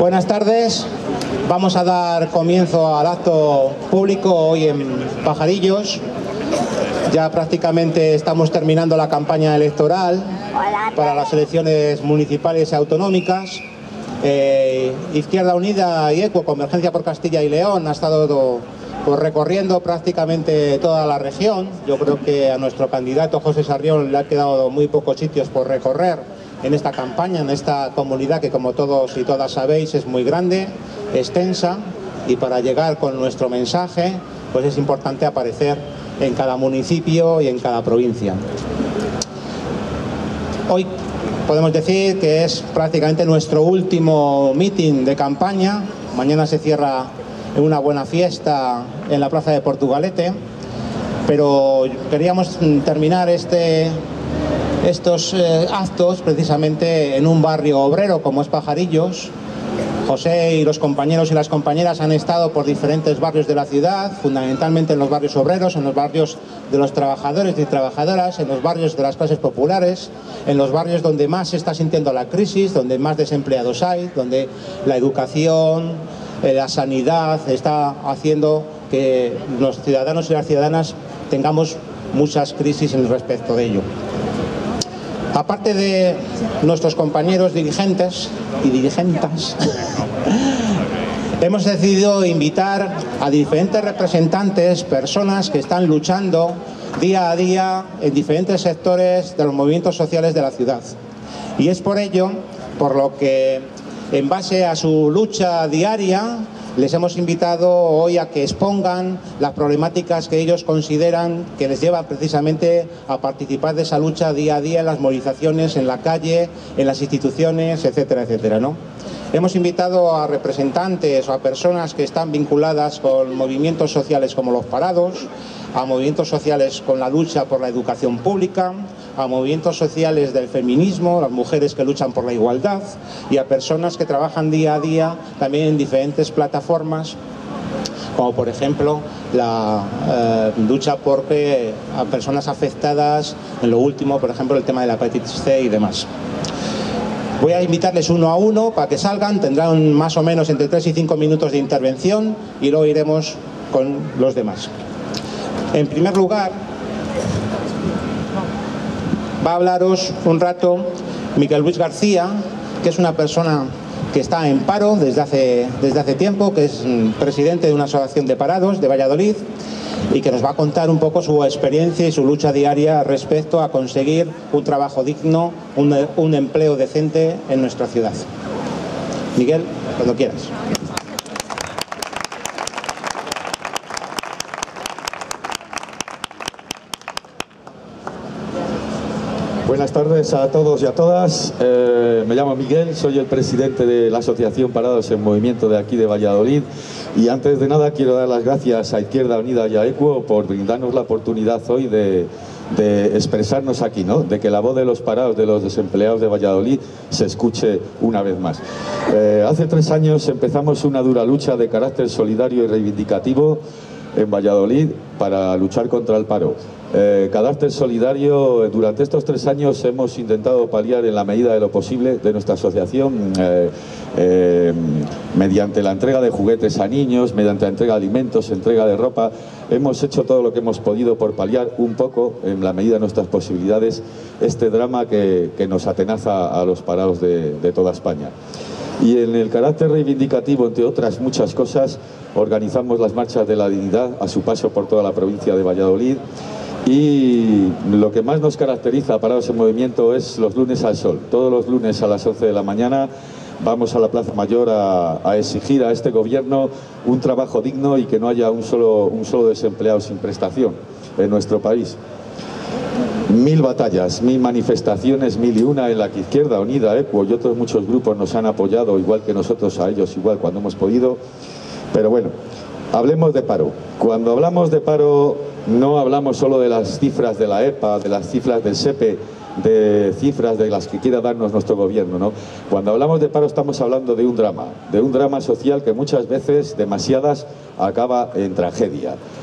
Buenas tardes. Vamos a dar comienzo al acto público hoy en Pajarillos. Ya prácticamente estamos terminando la campaña electoral para las elecciones municipales y autonómicas. Izquierda Unida y ECUO, Convergencia por Castilla y León, ha estado recorriendo prácticamente toda la región. Yo creo que a nuestro candidato José Sarrión le ha quedado muy pocos sitios por recorrer en esta campaña, en esta comunidad que, como todos y todas sabéis, es muy grande, extensa, y para llegar con nuestro mensaje pues es importante aparecer en cada municipio y en cada provincia. Hoy podemos decir que es prácticamente nuestro último mitin de campaña. Mañana se cierra en una buena fiesta en la Plaza de Portugalete, pero queríamos terminar estos actos precisamente en un barrio obrero como es Pajarillos. José y los compañeros y las compañeras han estado por diferentes barrios de la ciudad, fundamentalmente en los barrios obreros, en los barrios de los trabajadores y trabajadoras, en los barrios de las clases populares, en los barrios donde más se está sintiendo la crisis, donde más desempleados hay, donde la educación, la sanidad está haciendo que los ciudadanos y las ciudadanas tengamos muchas crisis en respecto de ello. Aparte de nuestros compañeros dirigentes y dirigentas, hemos decidido invitar a diferentes representantes, personas que están luchando día a día en diferentes sectores de los movimientos sociales de la ciudad. Y es por ello, por lo que, en base a su lucha diaria, les hemos invitado hoy a que expongan las problemáticas que ellos consideran que les llevan precisamente a participar de esa lucha día a día en las movilizaciones, en la calle, en las instituciones, etcétera, etcétera, ¿no? Hemos invitado a representantes o a personas que están vinculadas con movimientos sociales como los parados, a movimientos sociales con la lucha por la educación pública, a movimientos sociales del feminismo, las mujeres que luchan por la igualdad, y a personas que trabajan día a día también en diferentes plataformas, como por ejemplo la lucha por a personas afectadas en lo último, por ejemplo el tema de la hepatitis C y demás. Voy a invitarles uno a uno para que salgan, tendrán más o menos entre 3 y 5 minutos de intervención y luego iremos con los demás. En primer lugar, va a hablaros un rato Miguel Luis García, que es una persona que está en paro desde hace tiempo, que es presidente de una asociación de parados de Valladolid y que nos va a contar un poco su experiencia y su lucha diaria respecto a conseguir un trabajo digno, un empleo decente en nuestra ciudad. Miguel, cuando quieras. Buenas tardes a todos y a todas. Me llamo Miguel, soy el presidente de la Asociación Parados en Movimiento de aquí de Valladolid, y antes de nada quiero dar las gracias a Izquierda Unida y a ECUO por brindarnos la oportunidad hoy de expresarnos aquí, ¿no? De que la voz de los parados, de los desempleados de Valladolid se escuche una vez más. Hace 3 años empezamos una dura lucha de carácter solidario y reivindicativo en Valladolid para luchar contra el paro. Carácter solidario, durante estos 3 años hemos intentado paliar en la medida de lo posible de nuestra asociación, mediante la entrega de juguetes a niños, mediante la entrega de alimentos, entrega de ropa. Hemos hecho todo lo que hemos podido por paliar un poco, en la medida de nuestras posibilidades, este drama que nos atenaza a los parados de toda España. Y en el carácter reivindicativo, entre otras muchas cosas, organizamos las marchas de la dignidad a su paso por toda la provincia de Valladolid. Y lo que más nos caracteriza a Parados en Movimiento es los lunes al sol. Todos los lunes a las 11 de la mañana vamos a la Plaza Mayor a exigir a este gobierno un trabajo digno y que no haya un solo desempleado sin prestación en nuestro país. 1000 batallas, 1000 manifestaciones, 1001 en la que Izquierda Unida, ECUO y otros muchos grupos nos han apoyado, igual que nosotros a ellos, igual cuando hemos podido. Pero bueno, hablemos de paro. Cuando hablamos de paro no hablamos solo de las cifras de la EPA, de las cifras del SEPE, de cifras de las que quiera darnos nuestro gobierno, ¿no? Cuando hablamos de paro estamos hablando de un drama social que muchas veces, demasiadas, acaba en tragedia.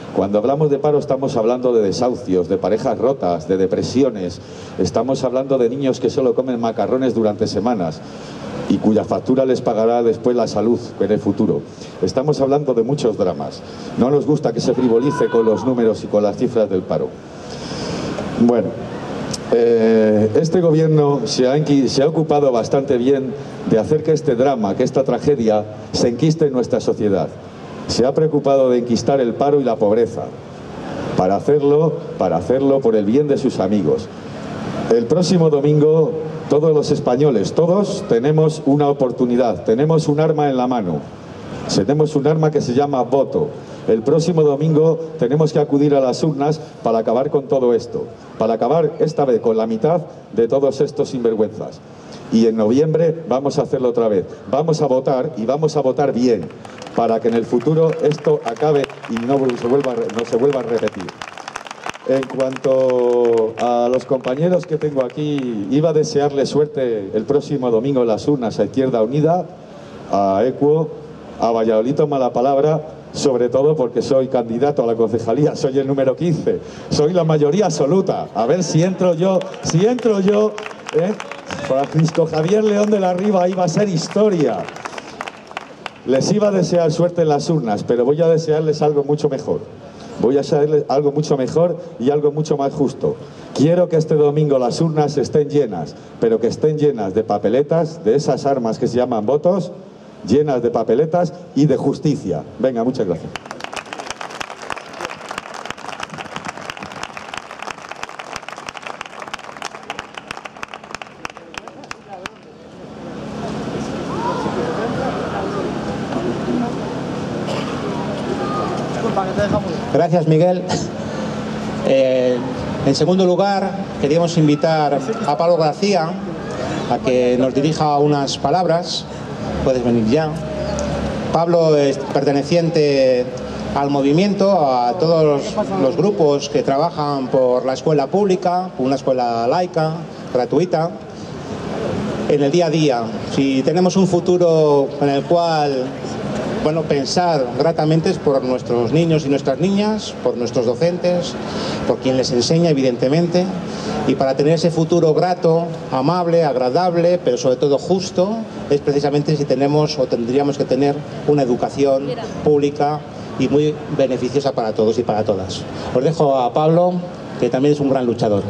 Cuando hablamos de paro estamos hablando de desahucios, de parejas rotas, de depresiones, estamos hablando de niños que solo comen macarrones durante semanas y cuya factura les pagará después la salud en el futuro. Estamos hablando de muchos dramas. No nos gusta que se frivolice con los números y con las cifras del paro. Bueno, este gobierno se ha ocupado bastante bien de hacer que este drama, que esta tragedia se enquiste en nuestra sociedad. Se ha preocupado de enquistar el paro y la pobreza, para hacerlo por el bien de sus amigos. El próximo domingo todos los españoles, todos tenemos una oportunidad, tenemos un arma en la mano, tenemos un arma que se llama voto. El próximo domingo tenemos que acudir a las urnas para acabar con todo esto, para acabar esta vez con la mitad de todos estos sinvergüenzas. Y en noviembre vamos a hacerlo otra vez. Vamos a votar y vamos a votar bien, para que en el futuro esto acabe y no se vuelva a repetir. En cuanto a los compañeros que tengo aquí, iba a desearles suerte el próximo domingo en las urnas a Izquierda Unida, a Equo, a Valladolid Toma la Palabra, sobre todo porque soy candidato a la concejalía, soy el número 15, soy la mayoría absoluta. A ver si entro yo, Francisco Javier León de la Riva iba a ser historia. Les iba a desear suerte en las urnas, pero voy a desearles algo mucho mejor. Voy a desearles algo mucho mejor y algo mucho más justo. Quiero que este domingo las urnas estén llenas, pero que estén llenas de papeletas, de esas armas que se llaman votos, llenas de papeletas y de justicia. Venga, muchas gracias. Gracias, Miguel. En segundo lugar, queríamos invitar a Pablo García a que nos dirija unas palabras. Puedes venir ya. Pablo es perteneciente al movimiento, a todos los grupos que trabajan por la escuela pública, una escuela laica, gratuita, en el día a día. Si tenemos un futuro en el cual, bueno, pensar gratamente es por nuestros niños y nuestras niñas, por nuestros docentes, por quien les enseña, evidentemente, y para tener ese futuro grato, amable, agradable, pero sobre todo justo, es precisamente si tenemos o tendríamos que tener una educación pública y muy beneficiosa para todos y para todas. Os dejo a Pablo, que también es un gran luchador.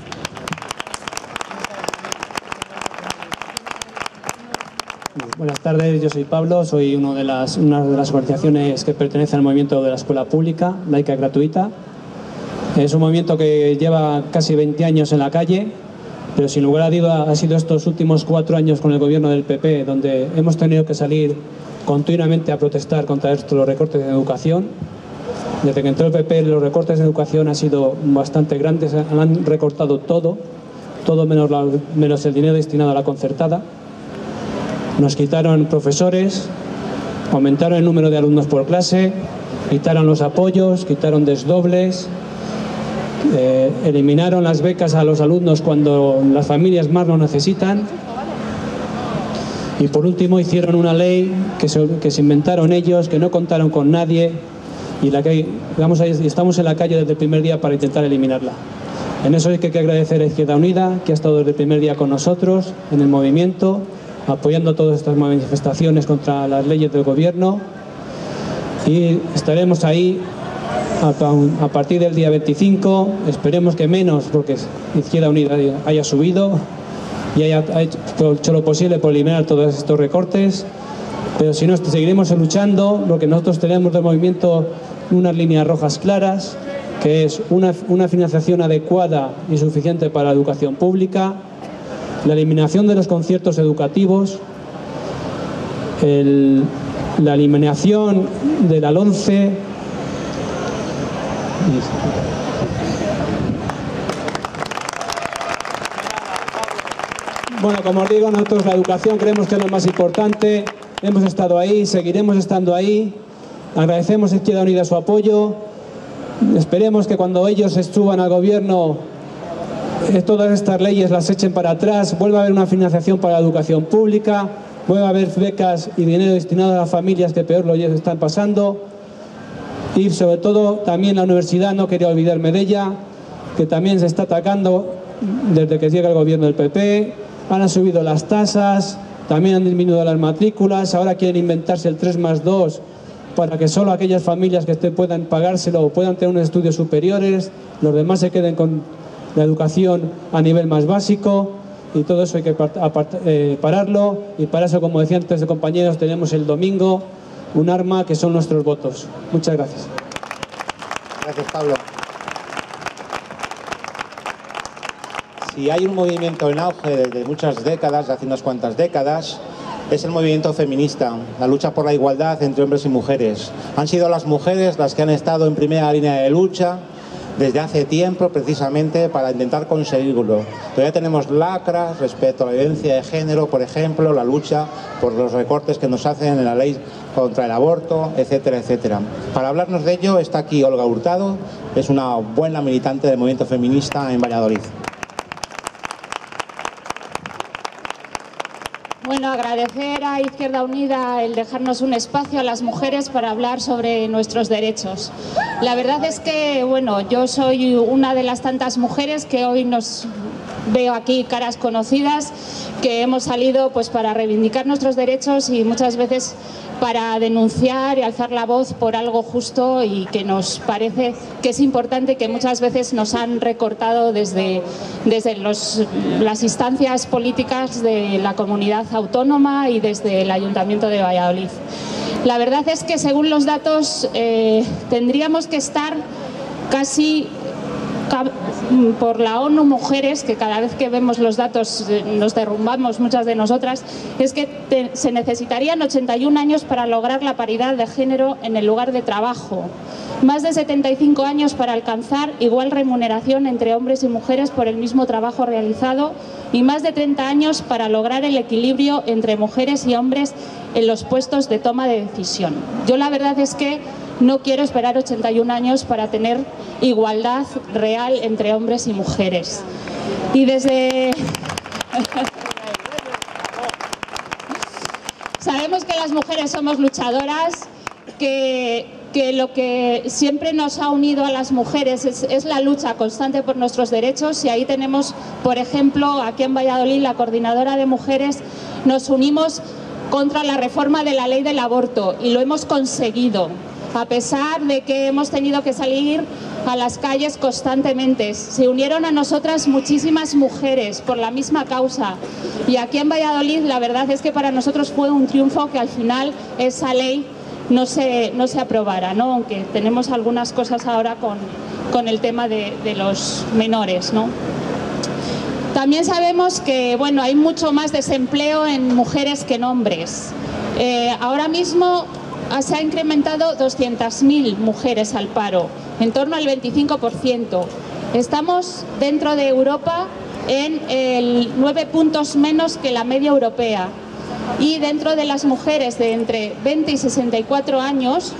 Buenas tardes, yo soy Pablo, soy una de las organizaciones que pertenece al movimiento de la escuela pública, laica y gratuita. Es un movimiento que lleva casi 20 años en la calle, pero sin lugar a duda ha sido estos últimos 4 años con el gobierno del PP donde hemos tenido que salir continuamente a protestar contra los recortes de educación. Desde que entró el PP los recortes de educación han sido bastante grandes, han recortado todo menos el dinero destinado a la concertada. Nos quitaron profesores, aumentaron el número de alumnos por clase, quitaron los apoyos, quitaron desdobles, eliminaron las becas a los alumnos cuando las familias más lo necesitan y por último hicieron una ley que se inventaron ellos, que no contaron con nadie y la que estamos en la calle desde el primer día para intentar eliminarla. En eso hay que agradecer a Izquierda Unida, que ha estado desde el primer día con nosotros en el movimiento, apoyando todas estas manifestaciones contra las leyes del gobierno, y estaremos ahí a partir del día 25, esperemos que menos, porque Izquierda Unida haya subido y haya hecho lo posible por eliminar todos estos recortes, pero si no, seguiremos luchando. Lo que nosotros tenemos del movimiento, unas líneas rojas claras, que es una financiación adecuada y suficiente para la educación pública, la eliminación de los conciertos educativos, la eliminación de la LOMCE, bueno, como os digo, nosotros la educación creemos que es lo más importante. Hemos estado ahí, seguiremos estando ahí. Agradecemos a Izquierda Unida su apoyo. Esperemos que cuando ellos suban al gobierno todas estas leyes las echen para atrás, vuelva a haber una financiación para la educación pública, vuelva a haber becas y dinero destinado a las familias que peor lo están pasando. Y sobre todo también la universidad, no quería olvidarme de ella, que también se está atacando desde que llega el gobierno del PP. Han subido las tasas, también han disminuido las matrículas, ahora quieren inventarse el 3+2 para que solo aquellas familias que puedan pagárselo o puedan tener unos estudios superiores, los demás se queden con la educación a nivel más básico, y todo eso hay que pararlo, y para eso, como decían antes de compañeros, tenemos el domingo un arma que son nuestros votos. Muchas gracias. Gracias, Pablo. Si hay un movimiento en auge desde muchas décadas, hace unas cuantas décadas, es el movimiento feminista, la lucha por la igualdad entre hombres y mujeres. Han sido las mujeres las que han estado en primera línea de lucha desde hace tiempo, precisamente para intentar conseguirlo. Todavía tenemos lacras respecto a la violencia de género, por ejemplo, la lucha por los recortes que nos hacen en la ley contra el aborto, etcétera, etcétera. Para hablarnos de ello está aquí Olga Hurtado, es una buena militante del movimiento feminista en Valladolid. Bueno, agradecer a Izquierda Unida el dejarnos un espacio a las mujeres para hablar sobre nuestros derechos. La verdad es que, bueno, yo soy una de las tantas mujeres que hoy nos veo aquí, caras conocidas, que hemos salido pues para reivindicar nuestros derechos y muchas veces para denunciar y alzar la voz por algo justo y que nos parece que es importante, que muchas veces nos han recortado desde las instancias políticas de la comunidad autónoma y desde el Ayuntamiento de Valladolid. La verdad es que según los datos tendríamos que estar casi por la ONU Mujeres, que cada vez que vemos los datos nos derrumbamos muchas de nosotras, es que se necesitarían 81 años para lograr la paridad de género en el lugar de trabajo, más de 75 años para alcanzar igual remuneración entre hombres y mujeres por el mismo trabajo realizado y más de 30 años para lograr el equilibrio entre mujeres y hombres en los puestos de toma de decisión. Yo la verdad es que no quiero esperar 81 años para tener igualdad real entre hombres y mujeres. Y desde... Sabemos que las mujeres somos luchadoras, que lo que siempre nos ha unido a las mujeres es la lucha constante por nuestros derechos, y ahí tenemos, por ejemplo, aquí en Valladolid, la Coordinadora de Mujeres, nos unimos contra la reforma de la ley del aborto y lo hemos conseguido, a pesar de que hemos tenido que salir a las calles constantemente. Se unieron a nosotras muchísimas mujeres por la misma causa, y aquí en Valladolid la verdad es que para nosotros fue un triunfo que al final esa ley no se aprobara, ¿no? Aunque tenemos algunas cosas ahora con el tema de los menores, ¿no? También sabemos que, bueno, hay mucho más desempleo en mujeres que en hombres. Ahora mismo se ha incrementado 200.000 mujeres al paro, en torno al 25%. Estamos dentro de Europa en 9 puntos menos que la media europea. Y dentro de las mujeres de entre 20 y 64 años,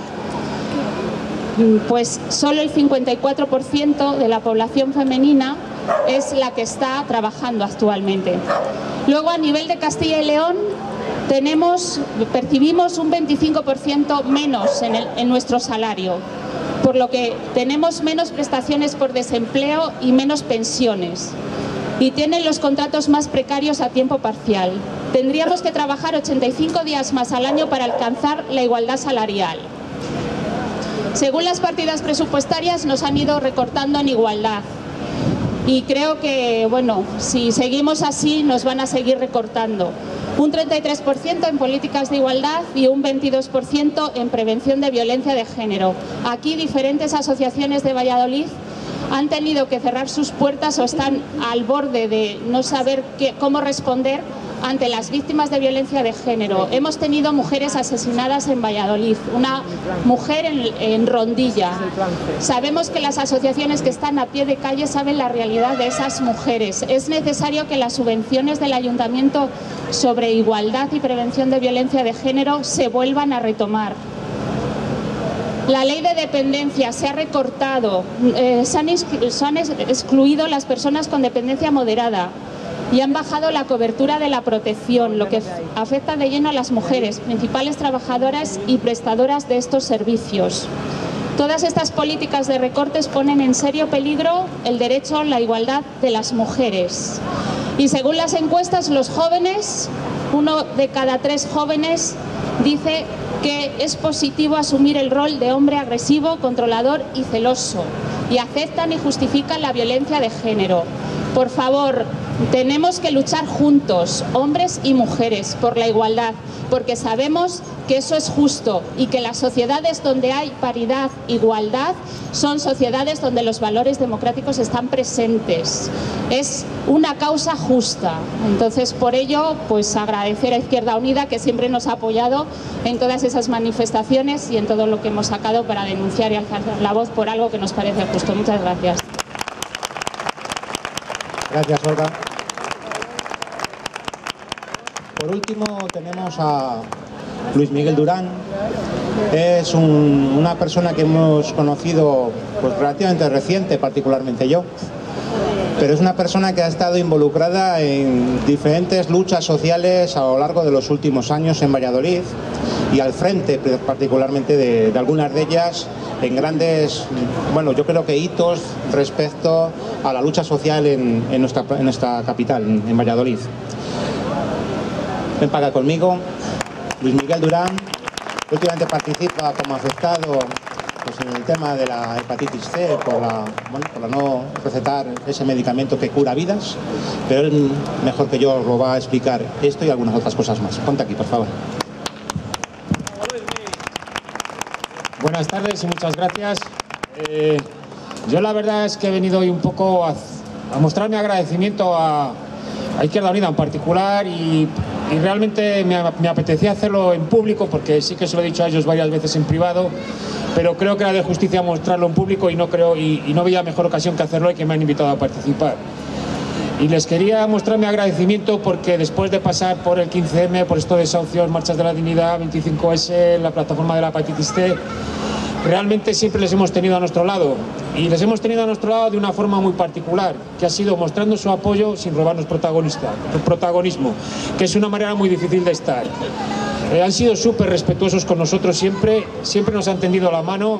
pues solo el 54% de la población femenina es la que está trabajando actualmente. Luego, a nivel de Castilla y León, percibimos un 25% menos en nuestro salario, por lo que tenemos menos prestaciones por desempleo y menos pensiones. Y tienen los contratos más precarios a tiempo parcial. Tendríamos que trabajar 85 días más al año para alcanzar la igualdad salarial. Según las partidas presupuestarias, nos han ido recortando en igualdad. Y creo que, bueno, si seguimos así, nos van a seguir recortando. Un 33% en políticas de igualdad y un 22% en prevención de violencia de género. Aquí diferentes asociaciones de Valladolid han tenido que cerrar sus puertas o están al borde de no saber cómo responder ante las víctimas de violencia de género. Hemos tenido mujeres asesinadas en Valladolid, una mujer en Rondilla. Sabemos que las asociaciones que están a pie de calle saben la realidad de esas mujeres. Es necesario que las subvenciones del Ayuntamiento sobre igualdad y prevención de violencia de género se vuelvan a retomar. La ley de dependencia se ha recortado, se han excluido las personas con dependencia moderada y han bajado la cobertura de la protección, lo que afecta de lleno a las mujeres, principales trabajadoras y prestadoras de estos servicios. Todas estas políticas de recortes ponen en serio peligro el derecho a la igualdad de las mujeres. Y según las encuestas, los jóvenes, 1 de cada 3 jóvenes dice que es positivo asumir el rol de hombre agresivo, controlador y celoso, y aceptan y justifican la violencia de género. Por favor, tenemos que luchar juntos, hombres y mujeres, por la igualdad, porque sabemos que eso es justo y que las sociedades donde hay paridad, igualdad, son sociedades donde los valores democráticos están presentes. Es una causa justa. Entonces, por ello, pues agradecer a Izquierda Unida, que siempre nos ha apoyado en todas esas manifestaciones y en todo lo que hemos sacado para denunciar y alzar la voz por algo que nos parece justo. Muchas gracias. Gracias, Olga. Por último tenemos a Luis Miguel Durán. Es una persona que hemos conocido pues, relativamente reciente, particularmente yo, pero es una persona que ha estado involucrada en diferentes luchas sociales a lo largo de los últimos años en Valladolid y al frente particularmente de algunas de ellas en grandes, bueno, yo creo que hitos respecto a la lucha social en nuestra capital, en Valladolid. Ven para acá conmigo, Luis Miguel Durán, que últimamente participa como afectado pues, en el tema de la hepatitis C por la no recetar ese medicamento que cura vidas, pero él mejor que yo lo va a explicar esto y algunas otras cosas más. Ponte aquí, por favor. Buenas tardes y muchas gracias. Yo la verdad es que he venido hoy un poco a mostrar mi agradecimiento a Izquierda Unida en particular y realmente me apetecía hacerlo en público porque sí que se lo he dicho a ellos varias veces en privado, pero creo que era de justicia mostrarlo en público y no veía mejor ocasión que hacerlo y que me han invitado a participar. Y les quería mostrar mi agradecimiento porque después de pasar por el 15M, por esto de desahucios, marchas de la dignidad, 25S, la plataforma de la hepatitis C, realmente siempre les hemos tenido a nuestro lado. Y les hemos tenido a nuestro lado de una forma muy particular, que ha sido mostrando su apoyo sin robarnos protagonismo, que es una manera muy difícil de estar. Han sido súper respetuosos con nosotros siempre nos han tendido la mano.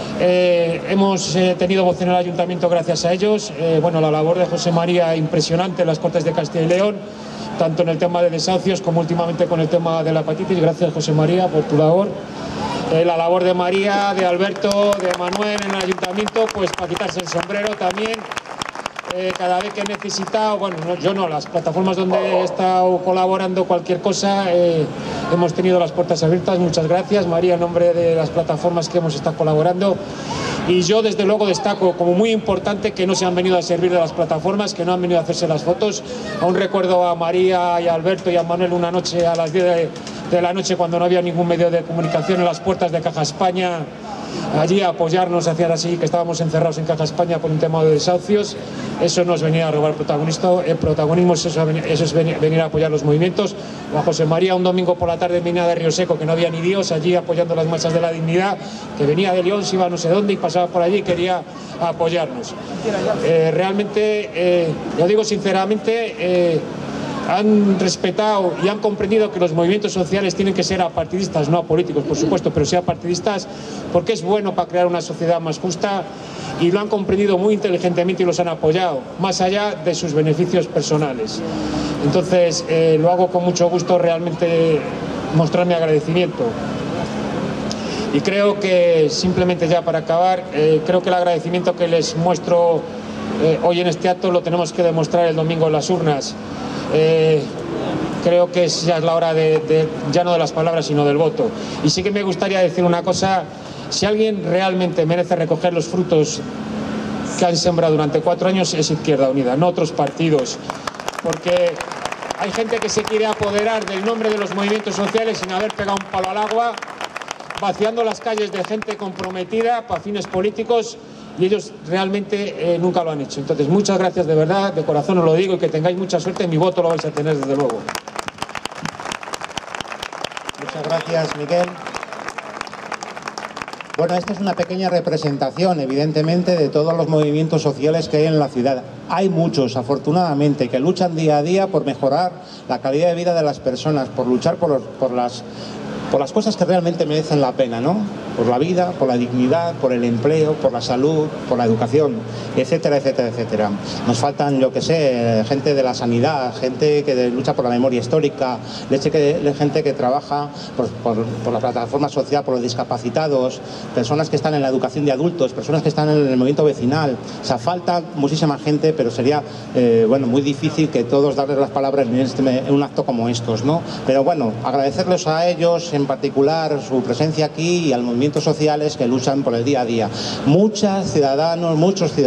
Hemos tenido voz en el ayuntamiento gracias a ellos. Bueno, la labor de José María impresionante en las Cortes de Castilla y León, tanto en el tema de desahucios como últimamente con el tema de la hepatitis. Gracias, José María, por tu labor. La labor de María, de Alberto, de Manuel en el ayuntamiento, pues para quitarse el sombrero también. Cada vez que he necesitado, bueno, yo no, las plataformas donde he estado colaborando cualquier cosa, hemos tenido las puertas abiertas. Muchas gracias, María, en nombre de las plataformas que hemos estado colaborando. Y yo desde luego destaco como muy importante que no se han venido a servir de las plataformas, que no han venido a hacerse las fotos. Aún recuerdo a María y a Alberto y a Manuel una noche a las 10 de la noche, cuando no había ningún medio de comunicación, en las puertas de Caja España, allí a apoyarnos, hacían así, que estábamos encerrados en Caja España por un tema de desahucios. Eso no es venir a robar protagonismo, eso es venir a apoyar los movimientos. O a José María, un domingo por la tarde venía de Río Seco, que no había ni Dios, allí apoyando las marchas de la dignidad, que venía de León, se iba a no sé dónde y pasaba por allí y quería apoyarnos. Realmente, lo digo sinceramente, han respetado y han comprendido que los movimientos sociales tienen que ser apartidistas, no apolíticos, por supuesto, pero sí apartidistas, porque es bueno para crear una sociedad más justa, y lo han comprendido muy inteligentemente y los han apoyado, más allá de sus beneficios personales. Entonces, lo hago con mucho gusto, realmente mostrar mi agradecimiento. Y creo que, simplemente ya para acabar, creo que el agradecimiento que les muestro hoy en este acto lo tenemos que demostrar el domingo en las urnas. Creo que ya es la hora ya no de las palabras sino del voto. Y sí que me gustaría decir una cosa: si alguien realmente merece recoger los frutos que han sembrado durante 4 años, es Izquierda Unida, no otros partidos, porque hay gente que se quiere apoderar del nombre de los movimientos sociales sin haber pegado un palo al agua, vaciando las calles de gente comprometida para fines políticos, y ellos realmente nunca lo han hecho. Entonces, muchas gracias de verdad, de corazón os lo digo, y que tengáis mucha suerte. Mi voto lo vais a tener desde luego. Muchas gracias, Miguel. Bueno, esta es una pequeña representación, evidentemente, de todos los movimientos sociales que hay en la ciudad. Hay muchos, afortunadamente, que luchan día a día por mejorar la calidad de vida de las personas, por luchar por las cosas que realmente merecen la pena, ¿no? por la vida, por la dignidad, por el empleo, por la salud, por la educación, etcétera, etcétera, etcétera. Nos faltan, yo que sé, gente de la sanidad, gente que lucha por la memoria histórica, gente que trabaja por la plataforma social, por los discapacitados, personas que están en la educación de adultos, personas que están en el movimiento vecinal. O sea, falta muchísima gente, pero sería muy difícil que todos darles las palabras en un acto como estos, ¿no? Pero bueno, agradecerles a ellos en particular su presencia aquí y al movimientos sociales que luchan por el día a día. Muchas ciudadanas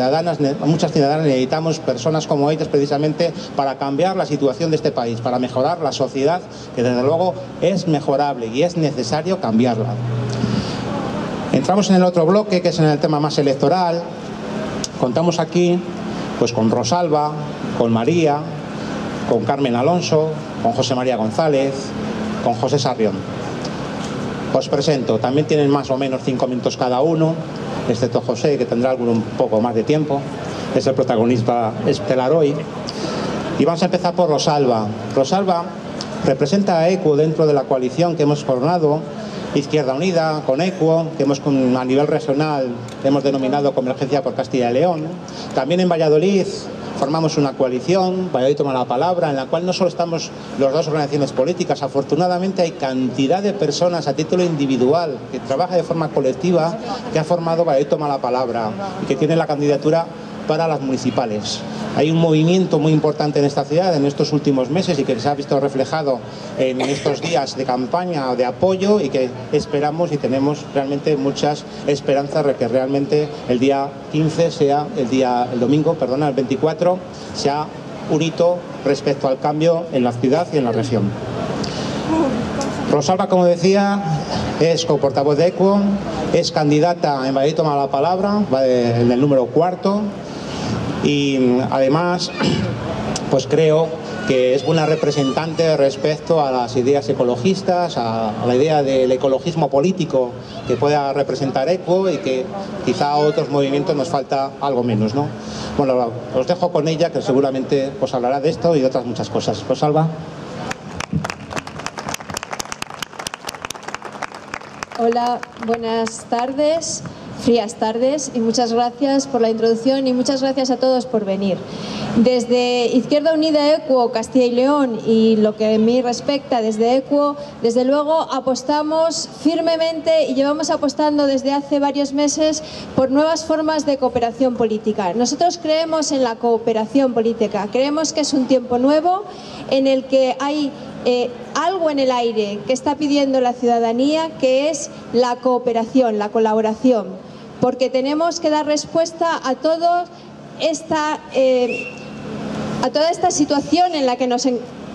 necesitamos personas como ellas precisamente para cambiar la situación de este país, para mejorar la sociedad, que desde luego es mejorable y es necesario cambiarla. Entramos en el otro bloque, que es en el tema más electoral. Contamos aquí pues con Rosalba, con María, con Carmen Alonso, con José María González, con José Sarrión. Os presento, también tienen más o menos 5 minutos cada uno, excepto José, que tendrá un poco más de tiempo, es el protagonista estelar hoy. Y vamos a empezar por Rosalba. Rosalba representa a ECUO dentro de la coalición que hemos formado, Izquierda Unida, con ECUO, que a nivel regional hemos denominado Convergencia por Castilla y León. También en Valladolid formamos una coalición, Valladolid Toma la Palabra, en la cual no solo estamos las dos organizaciones políticas, afortunadamente hay cantidad de personas a título individual que trabaja de forma colectiva, que ha formado Valladolid Toma la Palabra y que tiene la candidatura para las municipales. Hay un movimiento muy importante en esta ciudad en estos últimos meses y que se ha visto reflejado en estos días de campaña, de apoyo, y que esperamos y tenemos realmente muchas esperanzas de que realmente el día 15 sea el 24 sea un hito respecto al cambio en la ciudad y en la región. Rosalba, como decía, es coportavoz de ECUO, es candidata en Valladolid Toma la Palabra, va en el número 4, y además pues creo que es buena representante respecto a las ideas ecologistas, a la idea del ecologismo político que pueda representar ECUO y que quizá a otros movimientos nos falta algo menos, ¿no? Bueno, os dejo con ella, que seguramente os hablará de esto y de otras muchas cosas. Rosalba. Hola, buenas tardes, frías tardes, y muchas gracias por la introducción y muchas gracias a todos por venir. Desde Izquierda Unida ECUO Castilla y León y lo que a mí respecta desde ECUO, desde luego apostamos firmemente y llevamos apostando desde hace varios meses por nuevas formas de cooperación política. Nosotros creemos en la cooperación política, creemos que es un tiempo nuevo en el que hay algo en el aire que está pidiendo la ciudadanía, que es la cooperación, la colaboración, porque tenemos que dar respuesta a toda esta situación en la que nos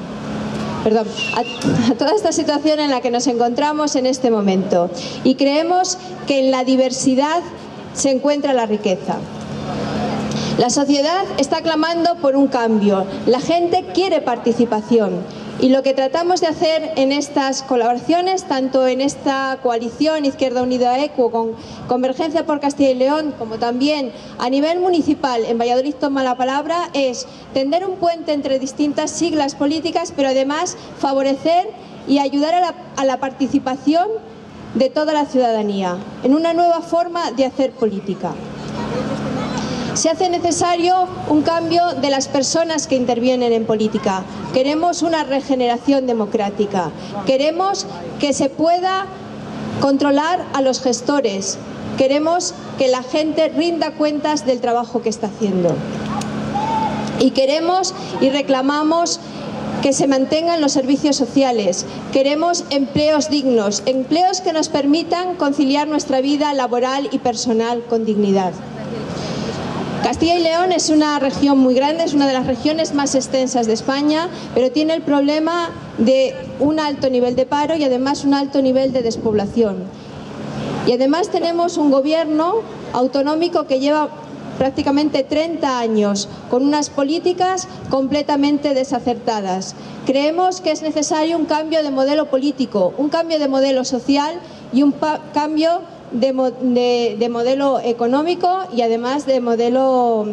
encontramos en este momento, y creemos que en la diversidad se encuentra la riqueza. La sociedad está clamando por un cambio, la gente quiere participación. Y lo que tratamos de hacer en estas colaboraciones, tanto en esta coalición Izquierda Unida ECUO con Convergencia por Castilla y León, como también a nivel municipal en Valladolid Toma la Palabra, es tender un puente entre distintas siglas políticas, pero además favorecer y ayudar a la participación de toda la ciudadanía en una nueva forma de hacer política. Se hace necesario un cambio de las personas que intervienen en política. Queremos una regeneración democrática. Queremos que se pueda controlar a los gestores. Queremos que la gente rinda cuentas del trabajo que está haciendo. Y queremos y reclamamos que se mantengan los servicios sociales. Queremos empleos dignos, empleos que nos permitan conciliar nuestra vida laboral y personal con dignidad. Castilla y León es una región muy grande, es una de las regiones más extensas de España, pero tiene el problema de un alto nivel de paro y además un alto nivel de despoblación. Y además tenemos un gobierno autonómico que lleva prácticamente 30 años con unas políticas completamente desacertadas. Creemos que es necesario un cambio de modelo político, un cambio de modelo social y un cambio de modelo económico y además de modelo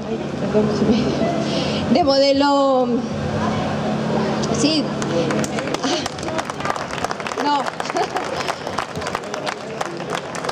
sí, no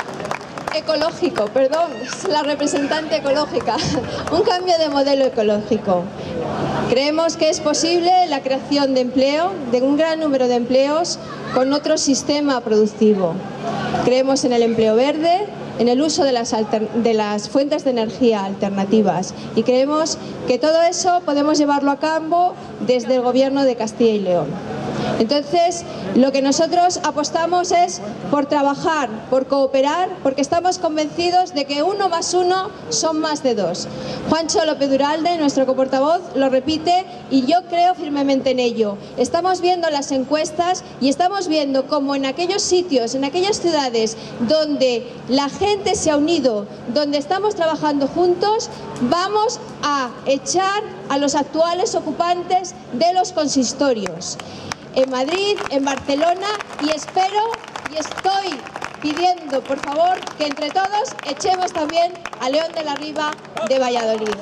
ecológico, perdón, es la representante ecológica, un cambio de modelo ecológico. Creemos que es posible la creación de empleo, de un gran número de empleos, con otro sistema productivo. Creemos en el empleo verde, en el uso de las fuentes de energía alternativas, y creemos que todo eso podemos llevarlo a cabo desde el Gobierno de Castilla y León. Entonces, lo que nosotros apostamos es por trabajar, por cooperar, porque estamos convencidos de que 1 más 1 son más de 2. Juancho López Duralde, nuestro coportavoz, lo repite y yo creo firmemente en ello. Estamos viendo las encuestas y estamos viendo cómo en aquellos sitios, en aquellas ciudades donde la gente se ha unido, donde estamos trabajando juntos, vamos a echar a los actuales ocupantes de los consistorios. En Madrid, en Barcelona, y espero y estoy pidiendo, por favor, que entre todos echemos también a León de la Riva de Valladolid.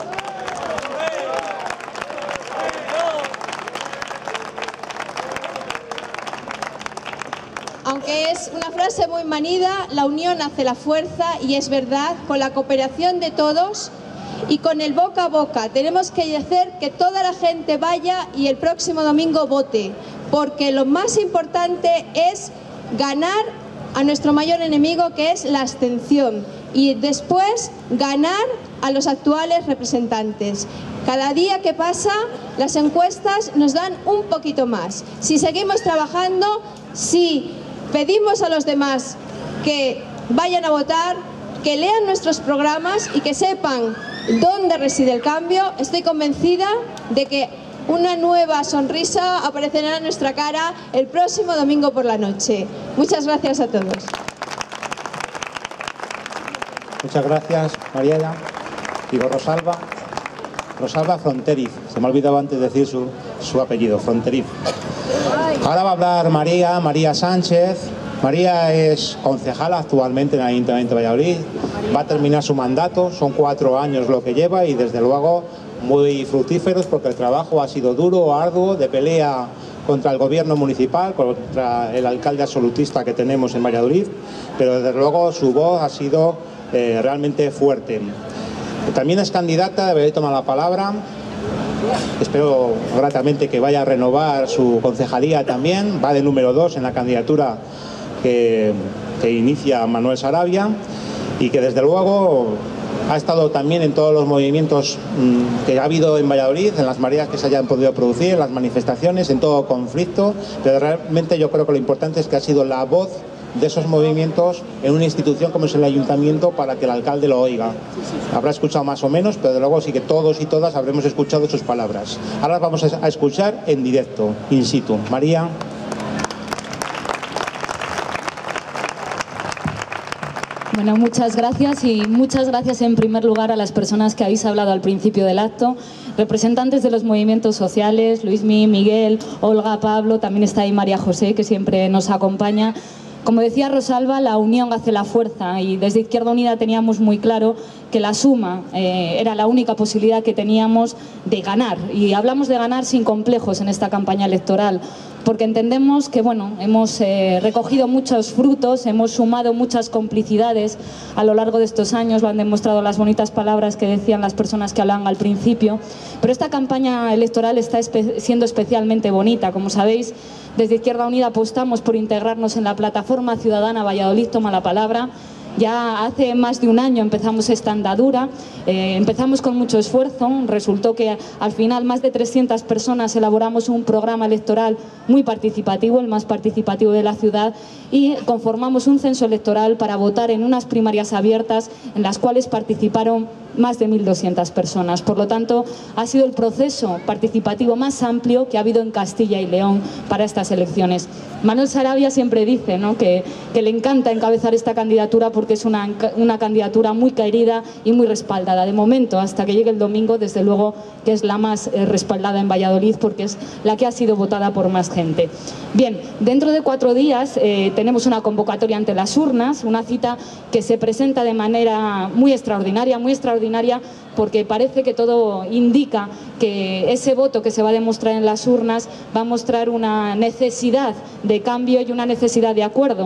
Aunque es una frase muy manida, la unión hace la fuerza, y es verdad, con la cooperación de todos y con el boca a boca tenemos que hacer que toda la gente vaya y el próximo domingo vote, porque lo más importante es ganar a nuestro mayor enemigo, que es la abstención, y después ganar a los actuales representantes. Cada día que pasa, las encuestas nos dan un poquito más. Si seguimos trabajando, si pedimos a los demás que vayan a votar, que lean nuestros programas y que sepan dónde reside el cambio, estoy convencida de que una nueva sonrisa aparecerá en nuestra cara el próximo domingo por la noche. Muchas gracias a todos. Muchas gracias, Mariela. Digo Rosalba. Rosalba Fronteriz. Se me ha olvidado antes decir su apellido, Fronteriz. Ahora va a hablar María Sánchez. María es concejala actualmente en el Ayuntamiento de Valladolid. Va a terminar su mandato, son 4 años lo que lleva, y desde luego muy fructíferos, porque el trabajo ha sido duro, arduo, de pelea contra el gobierno municipal, contra el alcalde absolutista que tenemos en Valladolid, pero desde luego su voz ha sido realmente fuerte. También es candidata, debería tomar la palabra. Espero gratamente que vaya a renovar su concejalía también. Va de número 2 en la candidatura que inicia Manuel Sarabia, y que desde luego ha estado también en todos los movimientos que ha habido en Valladolid, en las mareas que se hayan podido producir, en las manifestaciones, en todo conflicto, pero realmente yo creo que lo importante es que ha sido la voz de esos movimientos en una institución como es el Ayuntamiento, para que el alcalde lo oiga. Habrá escuchado más o menos, pero de luego sí que todos y todas habremos escuchado sus palabras. Ahora vamos a escuchar en directo, in situ. María. Bueno, muchas gracias, y muchas gracias en primer lugar a las personas que habéis hablado al principio del acto, representantes de los movimientos sociales, Luismi, Miguel, Olga, Pablo, también está ahí María José, que siempre nos acompaña. Como decía Rosalba, la unión hace la fuerza, y desde Izquierda Unida teníamos muy claro que la suma era la única posibilidad que teníamos de ganar, y hablamos de ganar sin complejos en esta campaña electoral, porque entendemos que bueno, hemos recogido muchos frutos, hemos sumado muchas complicidades a lo largo de estos años, lo han demostrado las bonitas palabras que decían las personas que hablaban al principio, pero esta campaña electoral está siendo especialmente bonita. Como sabéis, desde Izquierda Unida apostamos por integrarnos en la plataforma ciudadana Valladolid Toma la Palabra. Ya hace más de un año empezamos esta andadura, empezamos con mucho esfuerzo, resultó que al final más de 300 personas elaboramos un programa electoral muy participativo, el más participativo de la ciudad, y conformamos un censo electoral para votar en unas primarias abiertas en las cuales participaron más de 1.200 personas. Por lo tanto, ha sido el proceso participativo más amplio que ha habido en Castilla y León para estas elecciones. Manuel Sarabia siempre dice, ¿no?, que le encanta encabezar esta candidatura porque es una candidatura muy querida y muy respaldada. De momento, hasta que llegue el domingo, desde luego que es la más respaldada en Valladolid, porque es la que ha sido votada por más gente. Bien, dentro de 4 días tenemos una convocatoria ante las urnas, una cita que se presenta de manera muy extraordinaria, porque parece que todo indica que ese voto que se va a demostrar en las urnas va a mostrar una necesidad de cambio y una necesidad de acuerdo,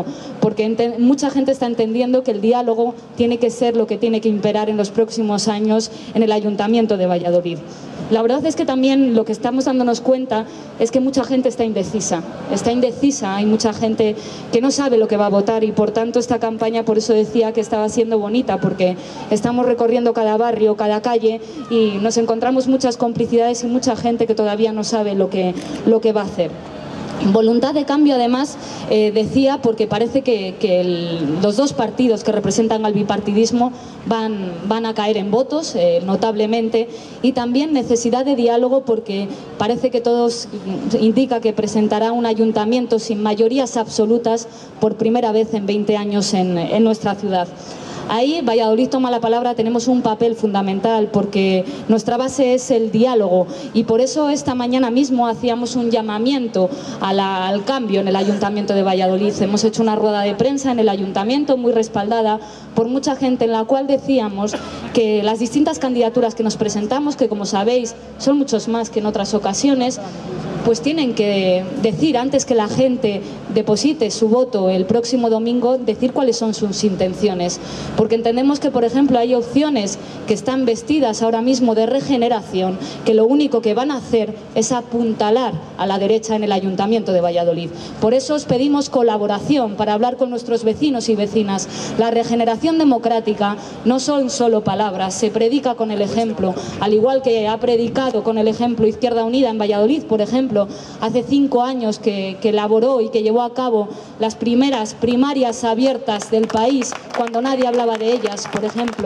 porque mucha gente está entendiendo que el diálogo tiene que ser lo que tiene que imperar en los próximos años en el Ayuntamiento de Valladolid. La verdad es que también lo que estamos dándonos cuenta es que mucha gente está indecisa, hay mucha gente que no sabe lo que va a votar y por tanto esta campaña, por eso decía que estaba siendo bonita, porque estamos recorriendo cada barrio, cada calle y nos encontramos muchas complicidades y mucha gente que todavía no sabe lo que va a hacer. Voluntad de cambio, además, decía, porque parece que los dos partidos que representan al bipartidismo van a caer en votos, notablemente, y también necesidad de diálogo, porque parece que todos indica que presentará un ayuntamiento sin mayorías absolutas por primera vez en 20 años en nuestra ciudad. Ahí, Valladolid Toma la Palabra, tenemos un papel fundamental porque nuestra base es el diálogo y por eso esta mañana mismo hacíamos un llamamiento al cambio en el Ayuntamiento de Valladolid. Hemos hecho una rueda de prensa en el Ayuntamiento muy respaldada por mucha gente, en la cual decíamos que las distintas candidaturas que nos presentamos, que como sabéis son muchos más que en otras ocasiones, pues tienen que decir, antes que la gente deposite su voto el próximo domingo, decir cuáles son sus intenciones. Porque entendemos que, por ejemplo, hay opciones que están vestidas ahora mismo de regeneración, que lo único que van a hacer es apuntalar a la derecha en el Ayuntamiento de Valladolid. Por eso os pedimos colaboración para hablar con nuestros vecinos y vecinas. La regeneración democrática no son solo palabras, se predica con el ejemplo, al igual que ha predicado con el ejemplo Izquierda Unida en Valladolid, por ejemplo. Hace 5 años que elaboró y que llevó a cabo las primeras primarias abiertas del país, cuando nadie hablaba de ellas, por ejemplo.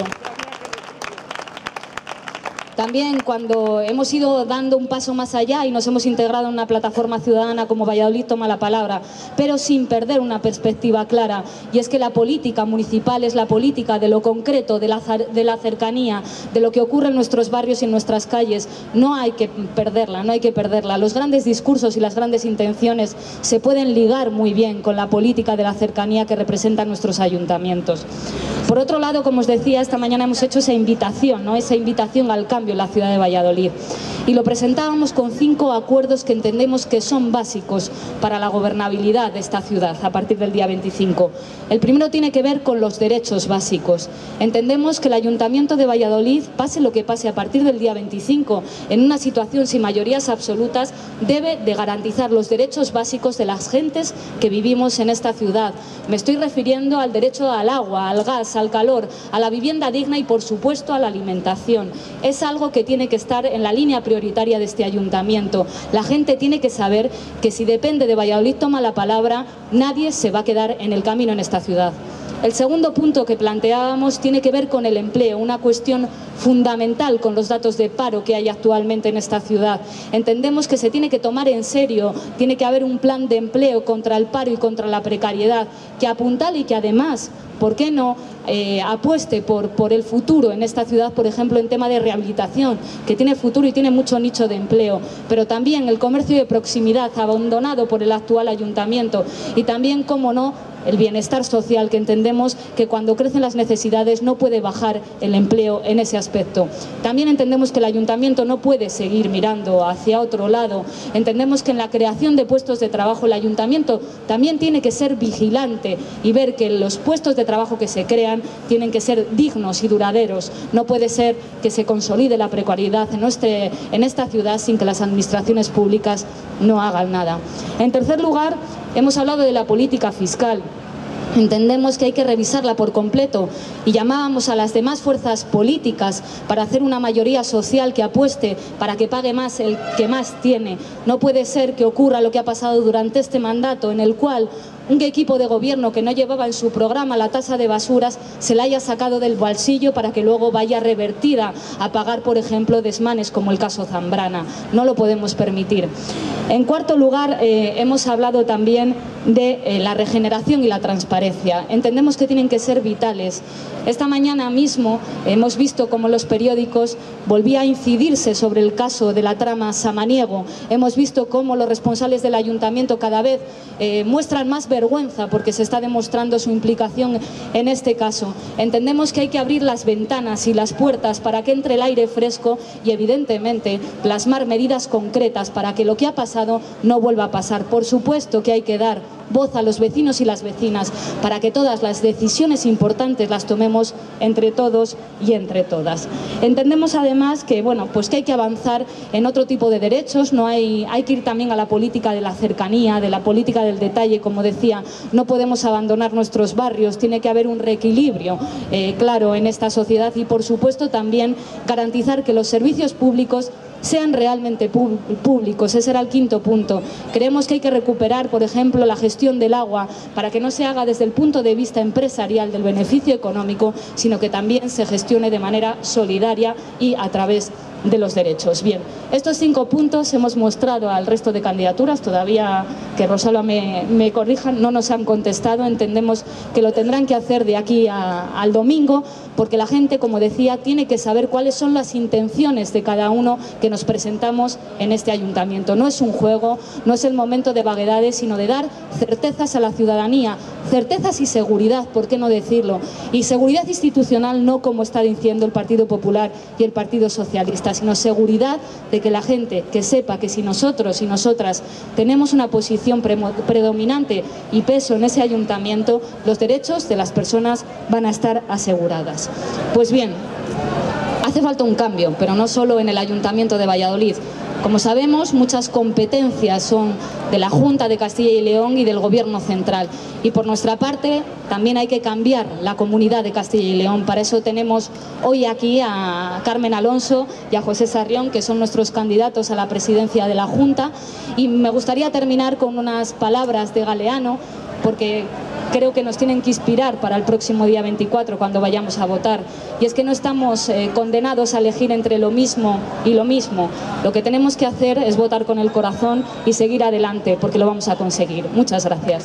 También cuando hemos ido dando un paso más allá y nos hemos integrado en una plataforma ciudadana como Valladolid Toma la Palabra, pero sin perder una perspectiva clara, y es que la política municipal es la política de lo concreto, de la cercanía, de lo que ocurre en nuestros barrios y en nuestras calles. No hay que perderla, no hay que perderla. Los grandes discursos y las grandes intenciones se pueden ligar muy bien con la política de la cercanía que representan nuestros ayuntamientos. Por otro lado, como os decía, esta mañana hemos hecho esa invitación, ¿no? Esa invitación al cambio en la ciudad de Valladolid. Y lo presentábamos con 5 acuerdos que entendemos que son básicos para la gobernabilidad de esta ciudad a partir del día 25. El primero tiene que ver con los derechos básicos. Entendemos que el Ayuntamiento de Valladolid, pase lo que pase a partir del día 25, en una situación sin mayorías absolutas, debe de garantizar los derechos básicos de las gentes que vivimos en esta ciudad. Me estoy refiriendo al derecho al agua, al gas, al calor, a la vivienda digna y, por supuesto, a la alimentación. Es algo que tiene que estar en la línea prioritaria de este ayuntamiento. La gente tiene que saber que si depende de Valladolid Toma la Palabra, nadie se va a quedar en el camino en esta ciudad. El segundo punto que planteábamos tiene que ver con el empleo, una cuestión fundamental con los datos de paro que hay actualmente en esta ciudad. Entendemos que se tiene que tomar en serio, tiene que haber un plan de empleo contra el paro y contra la precariedad, que apuntale y que además, ¿por qué no?, apueste por el futuro en esta ciudad, por ejemplo, en tema de rehabilitación, que tiene futuro y tiene mucho nicho de empleo, pero también el comercio de proximidad abandonado por el actual ayuntamiento y también, cómo no, el bienestar social, que entendemos que cuando crecen las necesidades no puede bajar el empleo en ese aspecto. También entendemos que el ayuntamiento no puede seguir mirando hacia otro lado. Entendemos que en la creación de puestos de trabajo el ayuntamiento también tiene que ser vigilante y ver que los puestos de trabajo que se crean tienen que ser dignos y duraderos. No puede ser que se consolide la precariedad en esta ciudad sin que las administraciones públicas no hagan nada. En tercer lugar, hemos hablado de la política fiscal. Entendemos que hay que revisarla por completo y llamábamos a las demás fuerzas políticas para hacer una mayoría social que apueste para que pague más el que más tiene. No puede ser que ocurra lo que ha pasado durante este mandato, en el cual un equipo de gobierno que no llevaba en su programa la tasa de basuras se la haya sacado del bolsillo para que luego vaya revertida a pagar, por ejemplo, desmanes como el caso Zambrana. No lo podemos permitir. En cuarto lugar, hemos hablado también de la regeneración y la transparencia. Entendemos que tienen que ser vitales. Esta mañana mismo hemos visto cómo los periódicos volvía a incidirse sobre el caso de la trama Samaniego. Hemos visto cómo los responsables del ayuntamiento cada vez muestran más vergüenza porque se está demostrando su implicación en este caso. Entendemos que hay que abrir las ventanas y las puertas para que entre el aire fresco y, evidentemente, plasmar medidas concretas para que lo que ha pasado no vuelva a pasar. Por supuesto que hay que dar voz a los vecinos y las vecinas para que todas las decisiones importantes las tomemos entre todos y entre todas. Entendemos además que, bueno, pues que hay que avanzar en otro tipo de derechos, hay que ir también a la política de la cercanía, de la política del detalle, como decía, no podemos abandonar nuestros barrios, tiene que haber un reequilibrio claro en esta sociedad y, por supuesto, también garantizar que los servicios públicos sean realmente públicos. Ese era el quinto punto. Creemos que hay que recuperar, por ejemplo, la gestión del agua para que no se haga desde el punto de vista empresarial del beneficio económico, sino que también se gestione de manera solidaria y a través de los derechos. Bien, estos 5 puntos hemos mostrado al resto de candidaturas, todavía que Rosalba me corrija, no nos han contestado, entendemos que lo tendrán que hacer de aquí al domingo, porque la gente, como decía, tiene que saber cuáles son las intenciones de cada uno que nos presentamos en este ayuntamiento. No es un juego, no es el momento de vaguedades, sino de dar certezas a la ciudadanía, certezas y seguridad, ¿por qué no decirlo? Y seguridad institucional no como está diciendo el Partido Popular y el Partido Socialista, sino seguridad de que la gente que sepa que si nosotros y nosotras tenemos una posición predominante y peso en ese ayuntamiento, los derechos de las personas van a estar aseguradas. Pues bien, hace falta un cambio, pero no solo en el Ayuntamiento de Valladolid. Como sabemos, muchas competencias son de la Junta de Castilla y León y del Gobierno central. Y por nuestra parte, también hay que cambiar la Comunidad de Castilla y León. Para eso tenemos hoy aquí a Carmen Alonso y a José Sarrión, que son nuestros candidatos a la presidencia de la Junta. Y me gustaría terminar con unas palabras de Galeano, porque creo que nos tienen que inspirar para el próximo día 24 cuando vayamos a votar. Y es que no estamos condenados a elegir entre lo mismo y lo mismo. Lo que tenemos que hacer es votar con el corazón y seguir adelante, porque lo vamos a conseguir. Muchas gracias.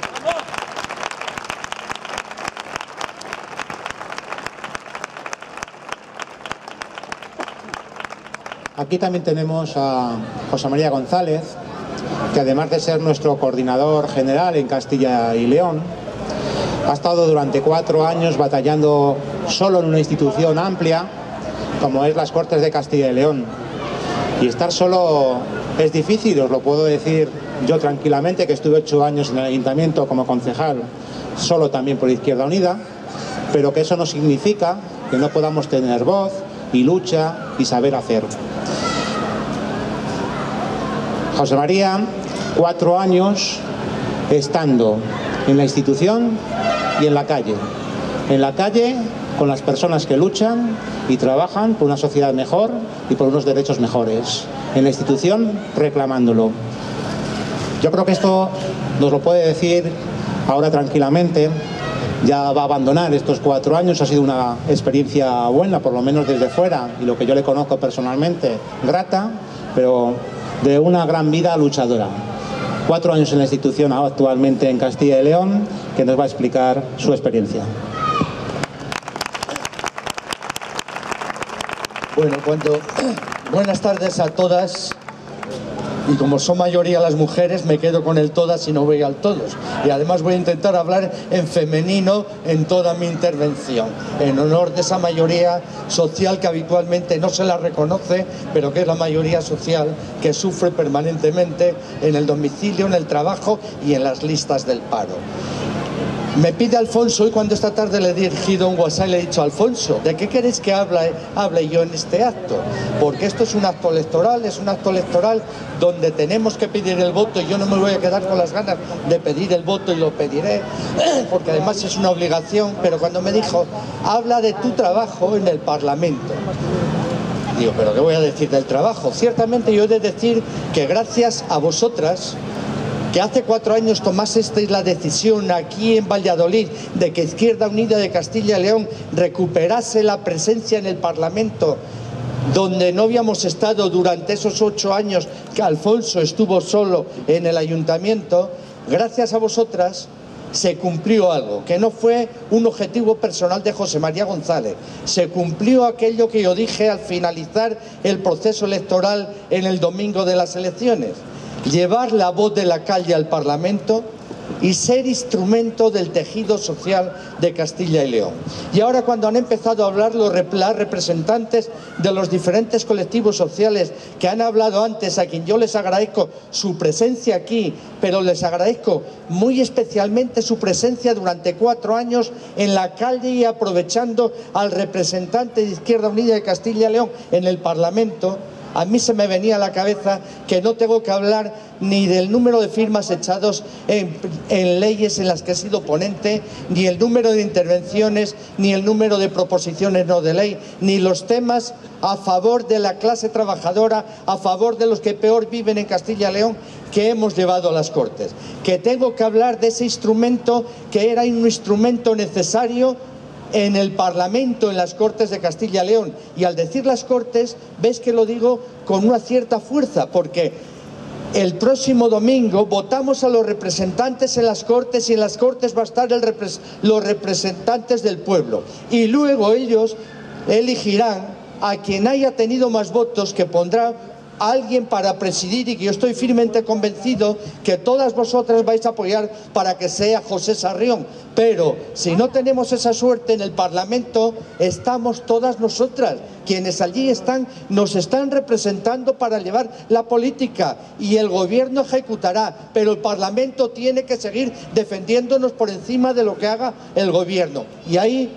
Aquí también tenemos a José María González, que además de ser nuestro coordinador general en Castilla y León, ha estado durante 4 años batallando solo en una institución amplia como es las Cortes de Castilla y León. Y estar solo es difícil, os lo puedo decir yo tranquilamente, que estuve 8 años en el ayuntamiento como concejal, solo también por Izquierda Unida, pero que eso no significa que no podamos tener voz y lucha y saber hacer. José María, 4 años estando en la institución y en la calle. En la calle con las personas que luchan y trabajan por una sociedad mejor y por unos derechos mejores. En la institución reclamándolo. Yo creo que esto nos lo puede decir ahora tranquilamente. Ya va a abandonar estos 4 años, ha sido una experiencia buena, por lo menos desde fuera, y lo que yo le conozco personalmente, grata, pero de una gran vida luchadora. 4 años en la institución actualmente en Castilla y León, que nos va a explicar su experiencia. Bueno, buenas tardes a todas. Y como son mayoría las mujeres, me quedo con el todas y no voy al todos. Y además voy a intentar hablar en femenino en toda mi intervención, en honor de esa mayoría social que habitualmente no se la reconoce, pero que es la mayoría social que sufre permanentemente en el domicilio, en el trabajo y en las listas del paro. Me pide Alfonso, y cuando esta tarde le he dirigido un WhatsApp y le he dicho: Alfonso, ¿de qué queréis que hable yo en este acto? Porque esto es un acto electoral, donde tenemos que pedir el voto, y yo no me voy a quedar con las ganas de pedir el voto, y lo pediré, porque además es una obligación. Pero cuando me dijo: habla de tu trabajo en el Parlamento, digo, ¿pero qué voy a decir del trabajo? Ciertamente yo he de decir que gracias a vosotras, que hace 4 años tomasteis la decisión aquí en Valladolid de que Izquierda Unida de Castilla y León recuperase la presencia en el Parlamento, donde no habíamos estado durante esos 8 años que Alfonso estuvo solo en el ayuntamiento. Gracias a vosotras se cumplió algo, que no fue un objetivo personal de José María González. Se cumplió aquello que yo dije al finalizar el proceso electoral en el domingo de las elecciones: llevar la voz de la calle al Parlamento y ser instrumento del tejido social de Castilla y León. Y ahora, cuando han empezado a hablar los representantes de los diferentes colectivos sociales que han hablado antes, a quien yo les agradezco su presencia aquí, pero les agradezco muy especialmente su presencia durante 4 años en la calle y aprovechando al representante de Izquierda Unida de Castilla y León en el Parlamento, a mí se me venía a la cabeza que no tengo que hablar ni del número de firmas echados en leyes en las que he sido ponente, ni el número de intervenciones, ni el número de proposiciones no de ley, ni los temas a favor de la clase trabajadora, a favor de los que peor viven en Castilla y León, que hemos llevado a las Cortes. Que tengo que hablar de ese instrumento que era un instrumento necesario en el Parlamento, en las Cortes de Castilla y León. Y al decir las Cortes, ves que lo digo con una cierta fuerza, porque el próximo domingo votamos a los representantes en las Cortes y en las Cortes va a estar los representantes del pueblo. Y luego ellos elegirán a quien haya tenido más votos, que pondrá a alguien para presidir, y que yo estoy firmemente convencido que todas vosotras vais a apoyar para que sea José Sarrión. Pero si no tenemos esa suerte, en el Parlamento estamos todas nosotras, quienes allí están, nos están representando para llevar la política, y el gobierno ejecutará, pero el Parlamento tiene que seguir defendiéndonos por encima de lo que haga el gobierno. Y ahí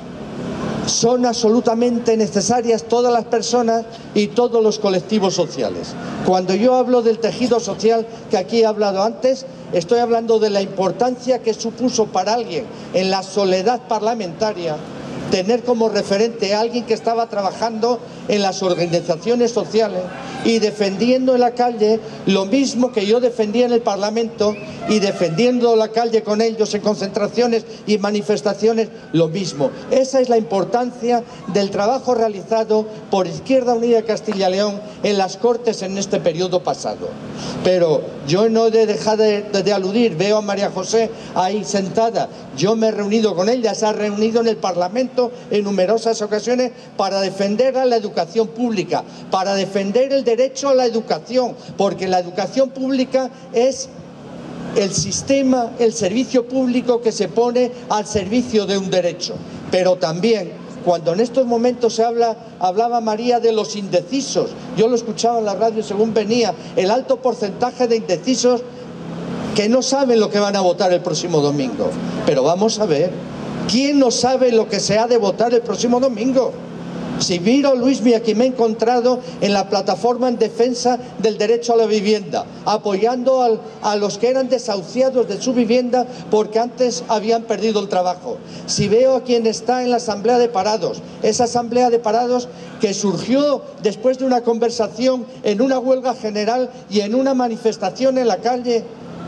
son absolutamente necesarias todas las personas y todos los colectivos sociales. Cuando yo hablo del tejido social que aquí he hablado antes, estoy hablando de la importancia que supuso para alguien en la soledad parlamentaria tener como referente a alguien que estaba trabajando en las organizaciones sociales y defendiendo en la calle lo mismo que yo defendía en el Parlamento, y defendiendo la calle con ellos en concentraciones y manifestaciones, lo mismo. Esa es la importancia del trabajo realizado por Izquierda Unida de Castilla y León en las Cortes en este periodo pasado. Pero yo no he de dejar de aludir, veo a María José ahí sentada, yo me he reunido con ella, se ha reunido en el Parlamento en numerosas ocasiones para defender a la educación pública, para defender el derecho a la educación, porque la educación pública es el sistema, el servicio público que se pone al servicio de un derecho. Pero también, cuando en estos momentos hablaba María de los indecisos, yo lo escuchaba en la radio según venía, el alto porcentaje de indecisos que no saben lo que van a votar el próximo domingo. Pero vamos a ver, ¿quién no sabe lo que se ha de votar el próximo domingo? Si miro, Luismi, aquí me he encontrado en la plataforma en defensa del derecho a la vivienda, apoyando a los que eran desahuciados de su vivienda porque antes habían perdido el trabajo. Si veo a quien está en la asamblea de parados, esa asamblea de parados que surgió después de una conversación en una huelga general y en una manifestación en la calle,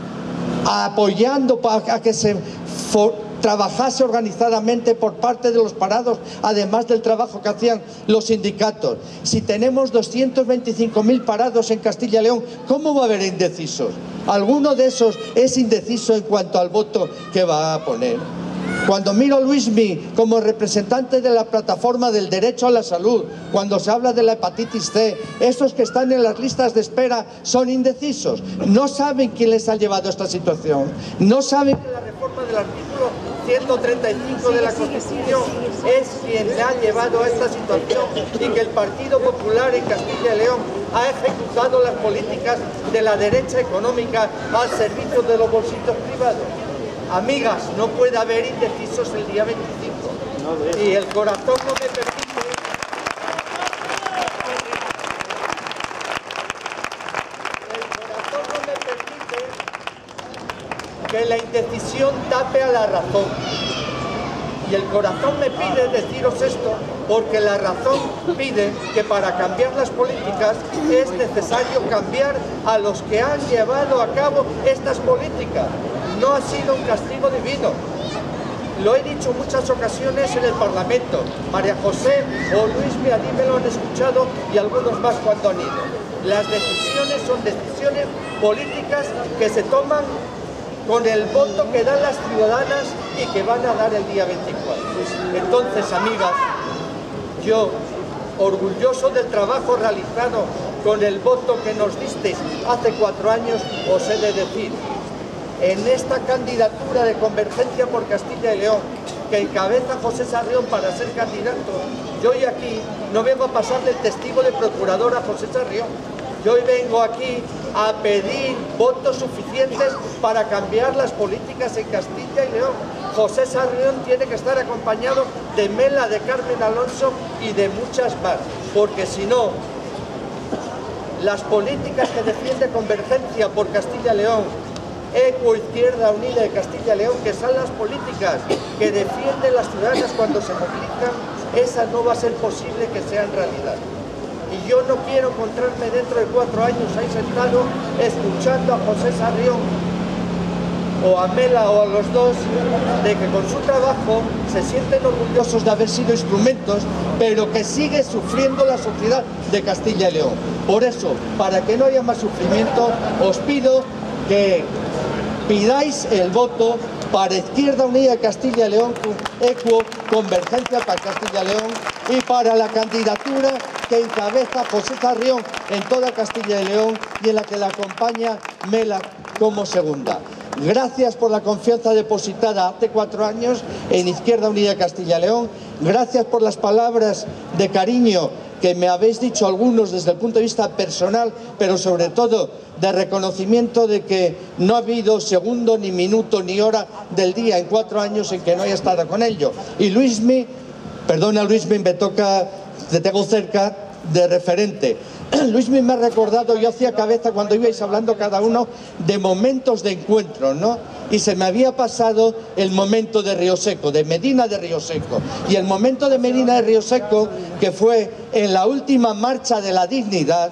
apoyando a que se trabajase organizadamente por parte de los parados, además del trabajo que hacían los sindicatos. Si tenemos 225.000 parados en Castilla y León, ¿cómo va a haber indecisos? Alguno de esos es indeciso en cuanto al voto que va a poner. Cuando miro a Luismi como representante de la plataforma del derecho a la salud, cuando se habla de la hepatitis C, esos que están en las listas de espera son indecisos. No saben quién les ha llevado a esta situación. No saben que la reforma del artículo 135 de la Constitución es quien le ha llevado a esta situación, y que el Partido Popular en Castilla y León ha ejecutado las políticas de la derecha económica al servicio de los bolsillos privados. Amigas, no puede haber indecisos el día 25. Y el corazón no me permite. El corazón no me permite que la indecisión tape a la razón. Y el corazón me pide deciros esto porque la razón pide que para cambiar las políticas es necesario cambiar a los que han llevado a cabo estas políticas. No ha sido un castigo divino. Lo he dicho en muchas ocasiones en el Parlamento. María José o Luis Miadí me lo han escuchado, y algunos más cuando han ido. Las decisiones son decisiones políticas que se toman con el voto que dan las ciudadanas y que van a dar el día 24. Entonces, amigas, yo, orgulloso del trabajo realizado con el voto que nos disteis hace 4 años, os he de decir en esta candidatura de Convergencia por Castilla y León, que encabeza José Sarrión para ser candidato, yo hoy aquí no vengo a pasar del testigo de procurador a José Sarrión. Yo hoy vengo aquí a pedir votos suficientes para cambiar las políticas en Castilla y León. José Sarrión tiene que estar acompañado de Mela, de Carmen Alonso y de muchas más, porque si no, las políticas que defiende Convergencia por Castilla y León, ECUO, Izquierda Unida de Castilla y León, que son las políticas que defienden las ciudadanas cuando se movilizan, esas no va a ser posible que sean realidad. Y yo no quiero encontrarme dentro de 4 años ahí sentado escuchando a José Sarrión o a Mela o a los dos, de que con su trabajo se sienten orgullosos de haber sido instrumentos, pero que sigue sufriendo la sociedad de Castilla y León. Por eso, para que no haya más sufrimiento, os pido que pidáis el voto para Izquierda Unida de Castilla y León, ECUO, Convergencia para Castilla y León, y para la candidatura que encabeza José Sarrión en toda Castilla y León y en la que la acompaña Mela como segunda. Gracias por la confianza depositada hace 4 años en Izquierda Unida de Castilla y León. Gracias por las palabras de cariño que me habéis dicho algunos desde el punto de vista personal, pero sobre todo de reconocimiento de que no ha habido segundo, ni minuto, ni hora del día en 4 años en que no haya estado con ello. Y Luismi, perdona Luismi, me toca, te tengo cerca de referente. Luismi me ha recordado, yo hacía cabeza cuando ibais hablando cada uno de momentos de encuentro, ¿no? Y se me había pasado el momento de Río Seco, de Medina de Río Seco. Y el momento de Medina de Río Seco, que fue en la última marcha de la dignidad,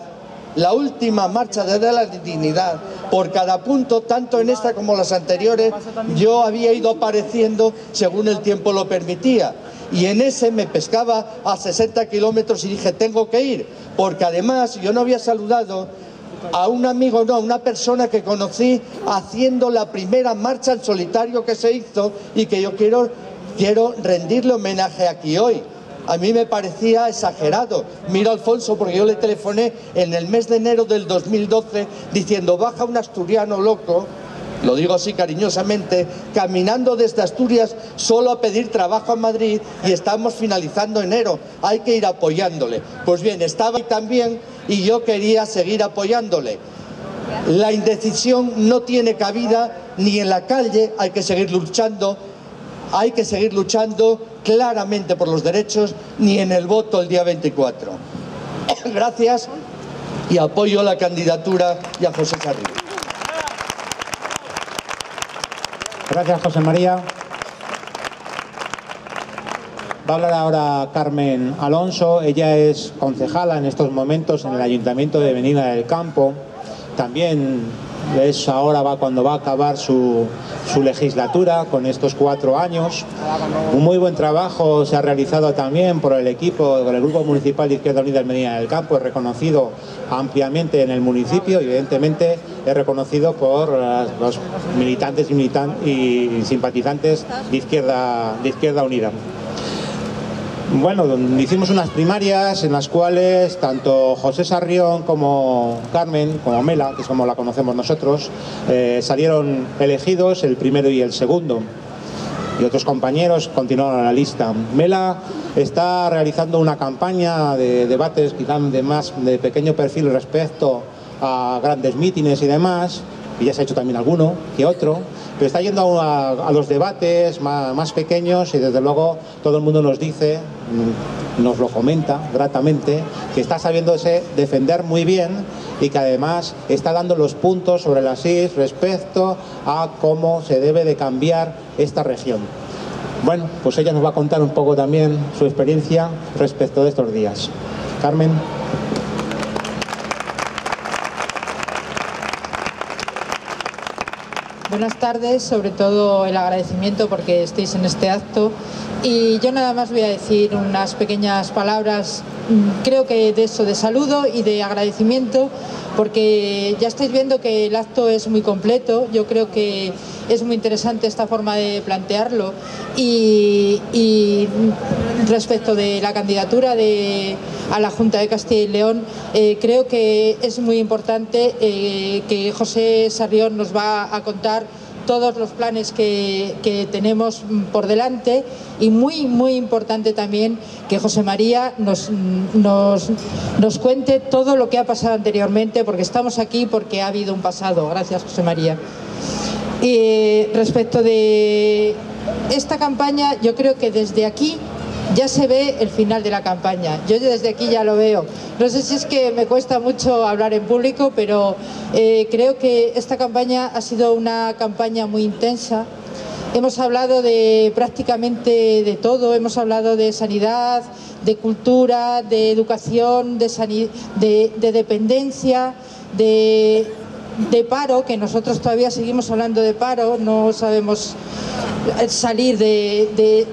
por cada punto, tanto en esta como las anteriores, yo había ido apareciendo según el tiempo lo permitía. Y en ese me pescaba a 60 kilómetros y dije, tengo que ir, porque además yo no había saludado a un amigo, no, a una persona que conocí haciendo la primera marcha en solitario que se hizo y que yo quiero rendirle homenaje aquí hoy. A mí me parecía exagerado. Mira, Alfonso, porque yo le telefoné en el mes de enero del 2012 diciendo, baja un asturiano loco, lo digo así cariñosamente, caminando desde Asturias solo a pedir trabajo a Madrid y estamos finalizando enero, hay que ir apoyándole. Pues bien, estaba ahí también y yo quería seguir apoyándole. La indecisión no tiene cabida ni en la calle, hay que seguir luchando claramente por los derechos, ni en el voto el día 24. Gracias y apoyo la candidatura y a José Sarrión. Gracias, José María. Va a hablar ahora Carmen Alonso. Ella es concejala en estos momentos en el Ayuntamiento de Medina del Campo. También es ahora cuando va a acabar su legislatura con estos 4 años. Un muy buen trabajo se ha realizado también por el equipo, por el Grupo Municipal de Izquierda Unida de Medina del Campo, es reconocido ampliamente en el municipio y evidentemente es reconocido por los militantes y simpatizantes de Izquierda Unida. Bueno, hicimos unas primarias en las cuales tanto José Sarrión como Carmen, como Mela, que es como la conocemos nosotros, salieron elegidos el primero y el segundo. Y otros compañeros continuaron a la lista. Mela está realizando una campaña de debates quizás de pequeño perfil respecto a grandes mítines y demás, y ya se ha hecho también alguno que otro, pero está yendo a los debates más pequeños y desde luego todo el mundo nos dice, nos lo comenta gratamente, que está sabiéndose defender muy bien y que además está dando los puntos sobre las is respecto a cómo se debe de cambiar esta región. Bueno, pues ella nos va a contar un poco también su experiencia respecto de estos días. Carmen. Buenas tardes, sobre todo el agradecimiento porque estéis en este acto y yo nada más voy a decir unas pequeñas palabras, creo que de eso, de saludo y de agradecimiento, porque ya estáis viendo que el acto es muy completo, yo creo que es muy interesante esta forma de plantearlo y respecto de la candidatura a la Junta de Castilla y León, creo que es muy importante que José Sarrión nos va a contar todos los planes que tenemos por delante, y muy importante también que José María nos cuente todo lo que ha pasado anteriormente, porque estamos aquí porque ha habido un pasado. Gracias, José María. Y respecto de esta campaña, yo creo que desde aquí ya se ve el final de la campaña. Yo desde aquí ya lo veo. No sé si es que me cuesta mucho hablar en público, pero creo que esta campaña ha sido una campaña muy intensa. Hemos hablado de prácticamente de todo. Hemos hablado de sanidad, de cultura, de educación, de dependencia, de paro, que nosotros todavía seguimos hablando de paro, no sabemos salir de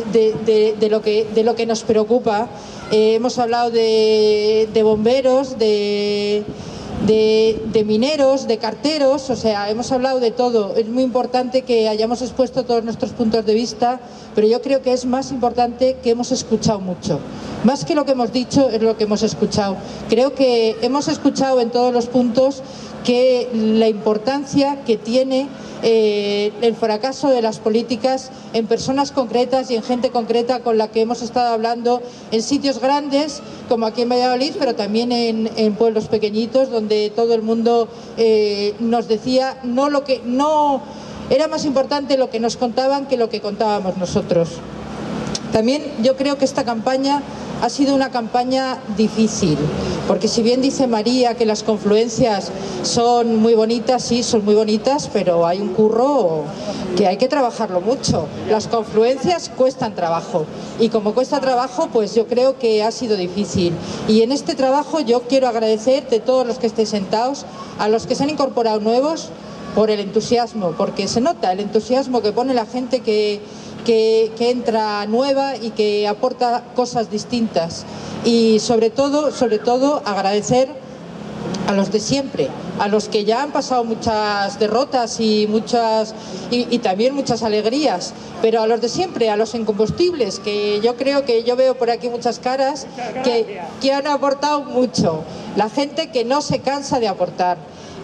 lo que nos preocupa. Hemos hablado de bomberos, de mineros, de carteros, o sea, hemos hablado de todo. Es muy importante que hayamos expuesto todos nuestros puntos de vista, pero yo creo que es más importante que hemos escuchado mucho. Más que lo que hemos dicho, es lo que hemos escuchado. Creo que hemos escuchado en todos los puntos que la importancia que tiene el fracaso de las políticas en personas concretas y en gente concreta con la que hemos estado hablando en sitios grandes, como aquí en Valladolid, pero también en pueblos pequeñitos, donde todo el mundo nos decía no era más importante lo que nos contaban que lo que contábamos nosotros. También yo creo que esta campaña ha sido una campaña difícil, porque si bien dice María que las confluencias son muy bonitas, sí, son muy bonitas, pero hay un curro que hay que trabajarlo mucho. Las confluencias cuestan trabajo, y como cuesta trabajo, pues yo creo que ha sido difícil. Y en este trabajo yo quiero agradecer de todos los que estéis sentados, a los que se han incorporado nuevos, por el entusiasmo, porque se nota el entusiasmo que pone la gente que entra nueva y que aporta cosas distintas. Y sobre todo agradecer a los de siempre, a los que ya han pasado muchas derrotas y también muchas alegrías, pero a los de siempre, a los incombustibles, que yo creo que yo veo por aquí muchas caras que han aportado mucho, la gente que no se cansa de aportar.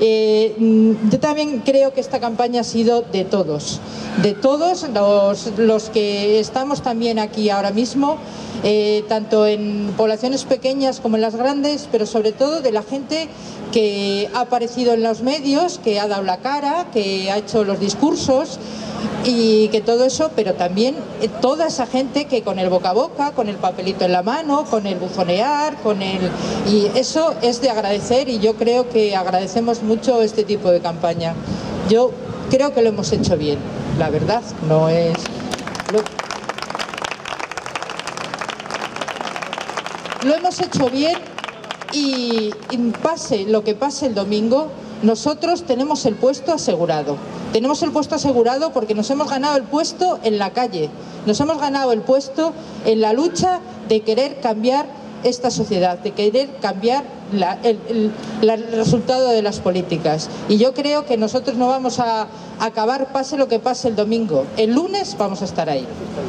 Yo también creo que esta campaña ha sido de todos los que estamos también aquí ahora mismo, tanto en poblaciones pequeñas como en las grandes, pero sobre todo de la gente que ha aparecido en los medios, que ha dado la cara, que ha hecho los discursos, y que todo eso, pero también toda esa gente que con el boca a boca, con el papelito en la mano, con el buzonear, y eso es de agradecer, y yo creo que agradecemos mucho este tipo de campaña. Yo creo que lo hemos hecho bien, la verdad, no es... Lo hemos hecho bien, y pase lo que pase el domingo, nosotros tenemos el puesto asegurado. Tenemos el puesto asegurado porque nos hemos ganado el puesto en la calle, nos hemos ganado el puesto en la lucha de querer cambiar esta sociedad, de querer cambiar el resultado de las políticas. Y yo creo que nosotros no vamos a acabar pase lo que pase el domingo. El lunes vamos a estar ahí.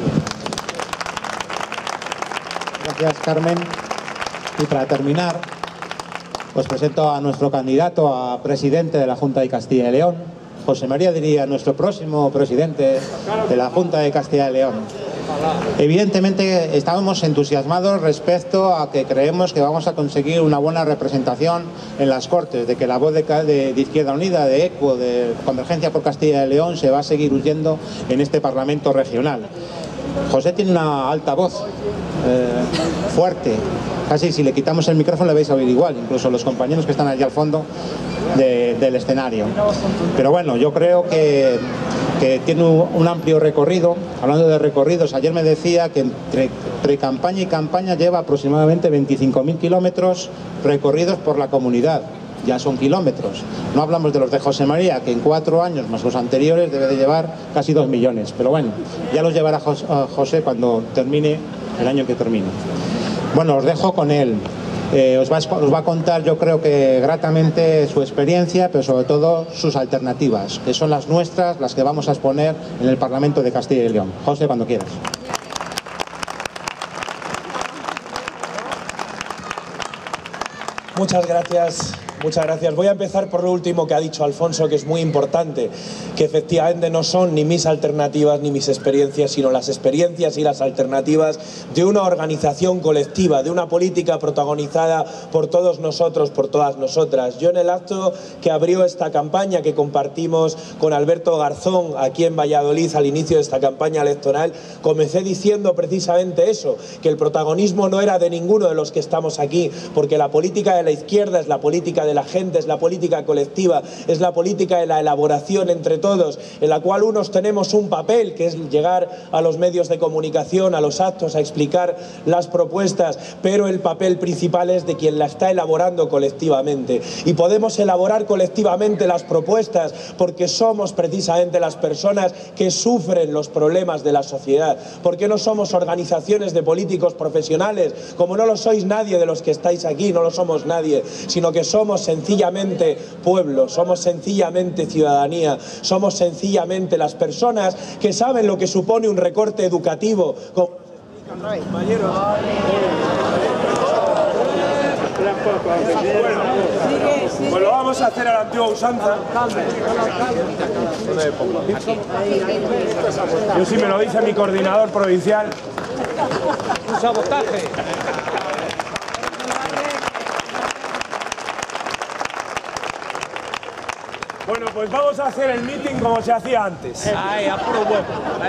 Gracias, Carmen. Y para terminar, os presento a nuestro candidato a presidente de la Junta de Castilla y León, José María Diría, nuestro próximo presidente de la Junta de Castilla y León. Evidentemente estábamos entusiasmados respecto a que creemos que vamos a conseguir una buena representación en las Cortes, de que la voz de Izquierda Unida, de ECUO, de Convergencia por Castilla y León, se va a seguir oyendo en este Parlamento regional. José tiene una alta voz, fuerte, casi si le quitamos el micrófono le vais a oír igual, incluso los compañeros que están allí al fondo del escenario. Pero bueno, yo creo que tiene un amplio recorrido. Hablando de recorridos, ayer me decía que entre campaña y campaña lleva aproximadamente 25.000 kilómetros recorridos por la comunidad. Ya son kilómetros. No hablamos de los de José María, que en 4 años más los anteriores debe de llevar casi 2 millones. Pero bueno, ya los llevará José cuando termine el año que termine. Bueno, os dejo con él. Os va a contar, yo creo que gratamente, su experiencia, pero sobre todo sus alternativas, que son las nuestras, las que vamos a exponer en el Parlamento de Castilla y León. José, cuando quieras. Muchas gracias, Muchas gracias. Voy a empezar por lo último que ha dicho Alfonso, que es muy importante, que efectivamente no son ni mis alternativas ni mis experiencias, sino las experiencias y las alternativas de una organización colectiva, de una política protagonizada por todos nosotros, por todas nosotras. Yo en el acto que abrió esta campaña que compartimos con Alberto Garzón aquí en Valladolid al inicio de esta campaña electoral, comencé diciendo precisamente eso, que el protagonismo no era de ninguno de los que estamos aquí, porque la política de la izquierda es la política de la gente, es la política colectiva, es la política de la elaboración entre todos, en la cual unos tenemos un papel, que es llegar a los medios de comunicación, a los actos, a explicar las propuestas, pero el papel principal es de quien la está elaborando colectivamente. Y podemos elaborar colectivamente las propuestas porque somos precisamente las personas que sufren los problemas de la sociedad, porque no somos organizaciones de políticos profesionales, como no lo sois nadie de los que estáis aquí, no lo somos nadie, sino que somos sencillamente pueblo, somos sencillamente ciudadanía, somos sencillamente las personas que saben lo que supone un recorte educativo. Pues lo vamos a hacer a la antigua usanza. Yo sí me lo dice mi coordinador provincial. Un sabotaje. Bueno, pues vamos a hacer el meeting como se hacía antes. Ay, a puro huevo.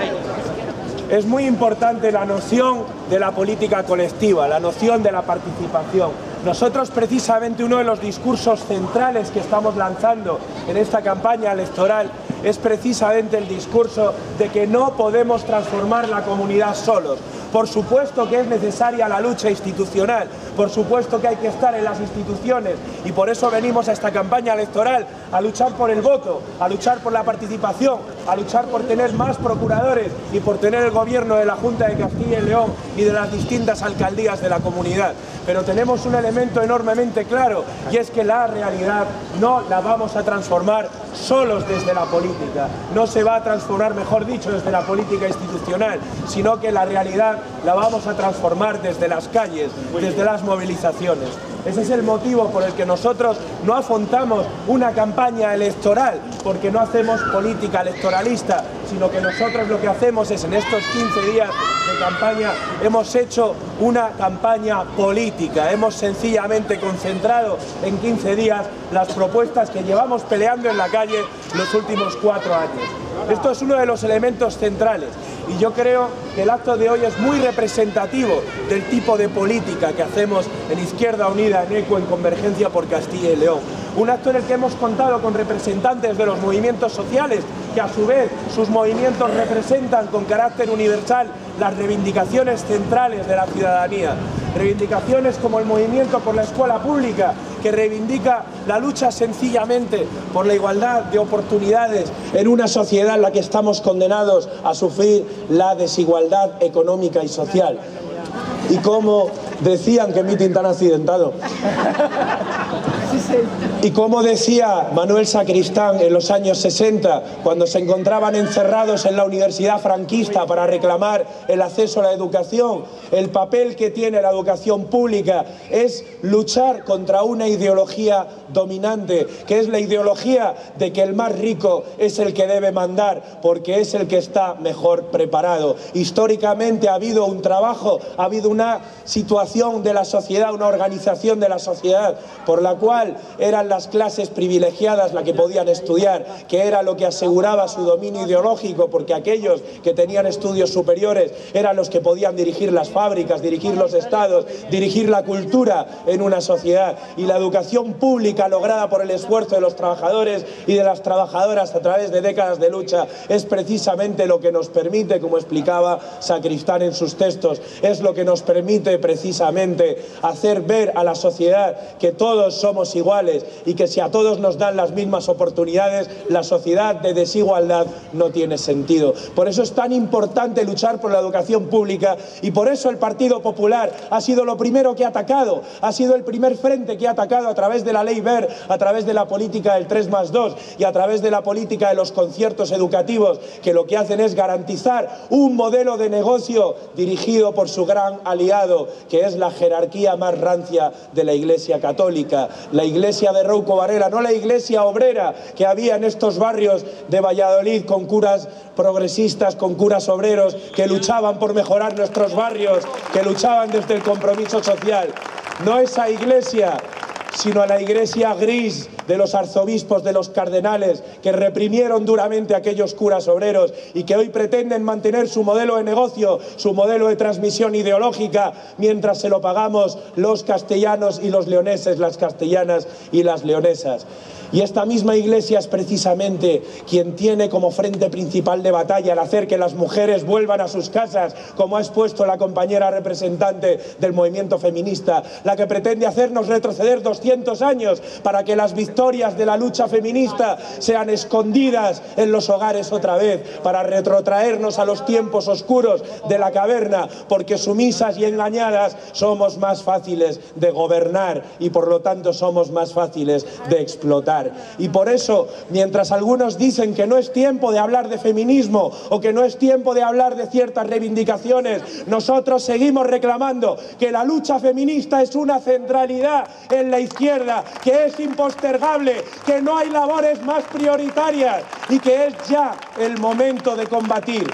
Es muy importante la noción de la política colectiva, la noción de la participación. Nosotros precisamente uno de los discursos centrales que estamos lanzando en esta campaña electoral es precisamente el discurso de que no podemos transformar la comunidad solos. Por supuesto que es necesaria la lucha institucional, por supuesto que hay que estar en las instituciones y por eso venimos a esta campaña electoral a luchar por el voto, a luchar por la participación, a luchar por tener más procuradores y por tener el gobierno de la Junta de Castilla y León y de las distintas alcaldías de la comunidad. Pero tenemos un elemento enormemente claro y es que la realidad no la vamos a transformar solos desde la política, no se va a transformar, mejor dicho, desde la política institucional, sino que la realidad la vamos a transformar desde las calles, desde las movilizaciones. Ese es el motivo por el que nosotros no afrontamos una campaña electoral, porque no hacemos política electoralista, sino que nosotros lo que hacemos es, en estos 15 días de campaña, hemos hecho una campaña política, hemos sencillamente concentrado en 15 días las propuestas que llevamos peleando en la calle los últimos 4 años. Esto es uno de los elementos centrales. Y yo creo que el acto de hoy es muy representativo del tipo de política que hacemos en Izquierda Unida, en ECO, en Convergencia por Castilla y León. Un acto en el que hemos contado con representantes de los movimientos sociales, que a su vez sus movimientos representan con carácter universal las reivindicaciones centrales de la ciudadanía. Reivindicaciones como el movimiento por la escuela pública, que reivindica la lucha sencillamente por la igualdad de oportunidades en una sociedad en la que estamos condenados a sufrir la desigualdad económica y social. Y como decían, que mitin tan accidentado. Y como decía Manuel Sacristán en los años 60, cuando se encontraban encerrados en la universidad franquista para reclamar el acceso a la educación, el papel que tiene la educación pública es luchar contra una ideología dominante, que es la ideología de que el más rico es el que debe mandar, porque es el que está mejor preparado. Históricamente ha habido un trabajo, ha habido una situación de la sociedad, una organización de la sociedad, por la cual eran las clases privilegiadas las que podían estudiar, que era lo que aseguraba su dominio ideológico, porque aquellos que tenían estudios superiores eran los que podían dirigir las fábricas, dirigir los estados, dirigir la cultura en una sociedad. Y la educación pública lograda por el esfuerzo de los trabajadores y de las trabajadoras a través de décadas de lucha es precisamente lo que nos permite, como explicaba Sacristán en sus textos, es lo que nos permite precisamente hacer ver a la sociedad que todos somos iguales y que si a todos nos dan las mismas oportunidades, la sociedad de desigualdad no tiene sentido. Por eso es tan importante luchar por la educación pública y por eso el Partido Popular ha sido lo primero que ha atacado, ha sido el primer frente que ha atacado a través de la Ley Wert, a través de la política del 3+2 y a través de la política de los conciertos educativos, que lo que hacen es garantizar un modelo de negocio dirigido por su gran aliado, que es la jerarquía más rancia de la Iglesia Católica, la Iglesia de Rouco Varela, no la iglesia obrera que había en estos barrios de Valladolid con curas progresistas, con curas obreros que luchaban por mejorar nuestros barrios, que luchaban desde el compromiso social. No esa iglesia, sino a la iglesia gris de los arzobispos, de los cardenales, que reprimieron duramente a aquellos curas obreros y que hoy pretenden mantener su modelo de negocio, su modelo de transmisión ideológica, mientras se lo pagamos los castellanos y los leoneses, las castellanas y las leonesas. Y esta misma iglesia es precisamente quien tiene como frente principal de batalla el hacer que las mujeres vuelvan a sus casas, como ha expuesto la compañera representante del movimiento feminista, la que pretende hacernos retroceder 200 años para que las victorias de la lucha feminista sean escondidas en los hogares otra vez, para retrotraernos a los tiempos oscuros de la caverna, porque sumisas y engañadas somos más fáciles de gobernar y por lo tanto somos más fáciles de explotar. Y por eso, mientras algunos dicen que no es tiempo de hablar de feminismo o que no es tiempo de hablar de ciertas reivindicaciones, nosotros seguimos reclamando que la lucha feminista es una centralidad en la izquierda, que es impostergable, que no hay labores más prioritarias y que es ya el momento de combatir.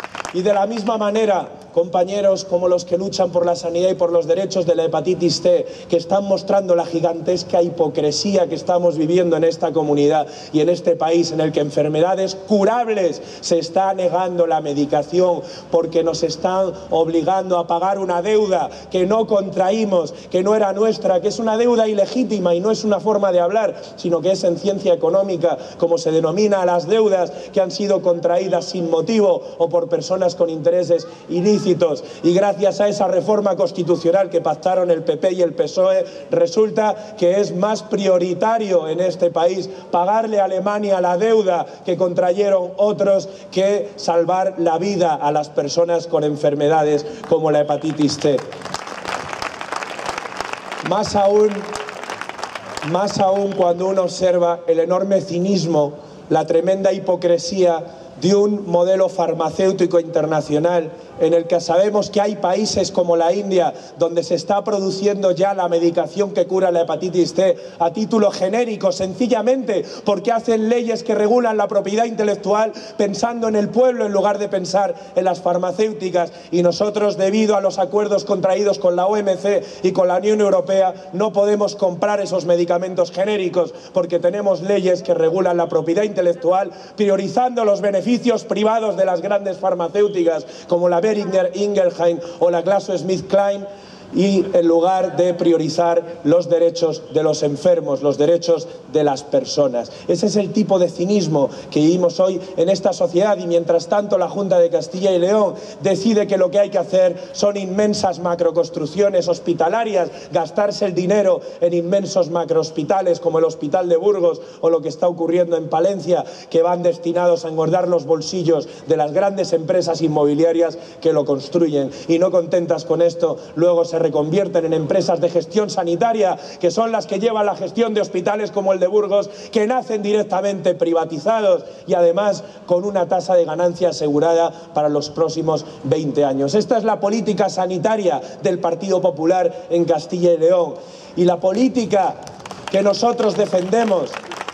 Y de la misma manera, compañeros como los que luchan por la sanidad y por los derechos de la hepatitis C, que están mostrando la gigantesca hipocresía que estamos viviendo en esta comunidad y en este país, en el que enfermedades curables se está negando la medicación porque nos están obligando a pagar una deuda que no contraímos, que no era nuestra, que es una deuda ilegítima y no es una forma de hablar, sino que es en ciencia económica como se denomina a las deudas que han sido contraídas sin motivo o por personas con intereses ilícitos. Y gracias a esa reforma constitucional que pactaron el PP y el PSOE, resulta que es más prioritario en este país pagarle a Alemania la deuda que contrayeron otros que salvar la vida a las personas con enfermedades como la hepatitis C. Más aún cuando uno observa el enorme cinismo, la tremenda hipocresía de un modelo farmacéutico internacional en el que sabemos que hay países como la India donde se está produciendo ya la medicación que cura la hepatitis C a título genérico, sencillamente porque hacen leyes que regulan la propiedad intelectual pensando en el pueblo en lugar de pensar en las farmacéuticas, y nosotros, debido a los acuerdos contraídos con la OMC y con la Unión Europea, no podemos comprar esos medicamentos genéricos porque tenemos leyes que regulan la propiedad intelectual priorizando los beneficios privados de las grandes farmacéuticas como la Boehringer Ingelheim o la GlaxoSmithKline, y en lugar de priorizar los derechos de los enfermos, los derechos de las personas. Ese es el tipo de cinismo que vivimos hoy en esta sociedad, y mientras tanto la Junta de Castilla y León decide que lo que hay que hacer son inmensas macroconstrucciones hospitalarias, gastarse el dinero en inmensos macrohospitales como el Hospital de Burgos o lo que está ocurriendo en Palencia, que van destinados a engordar los bolsillos de las grandes empresas inmobiliarias que lo construyen. Y no contentas con esto, luego se reconvierten en empresas de gestión sanitaria, que son las que llevan la gestión de hospitales como el de Burgos, que nacen directamente privatizados y además con una tasa de ganancia asegurada para los próximos 20 años. Esta es la política sanitaria del Partido Popular en Castilla y León. Y la política que nosotros defendemos,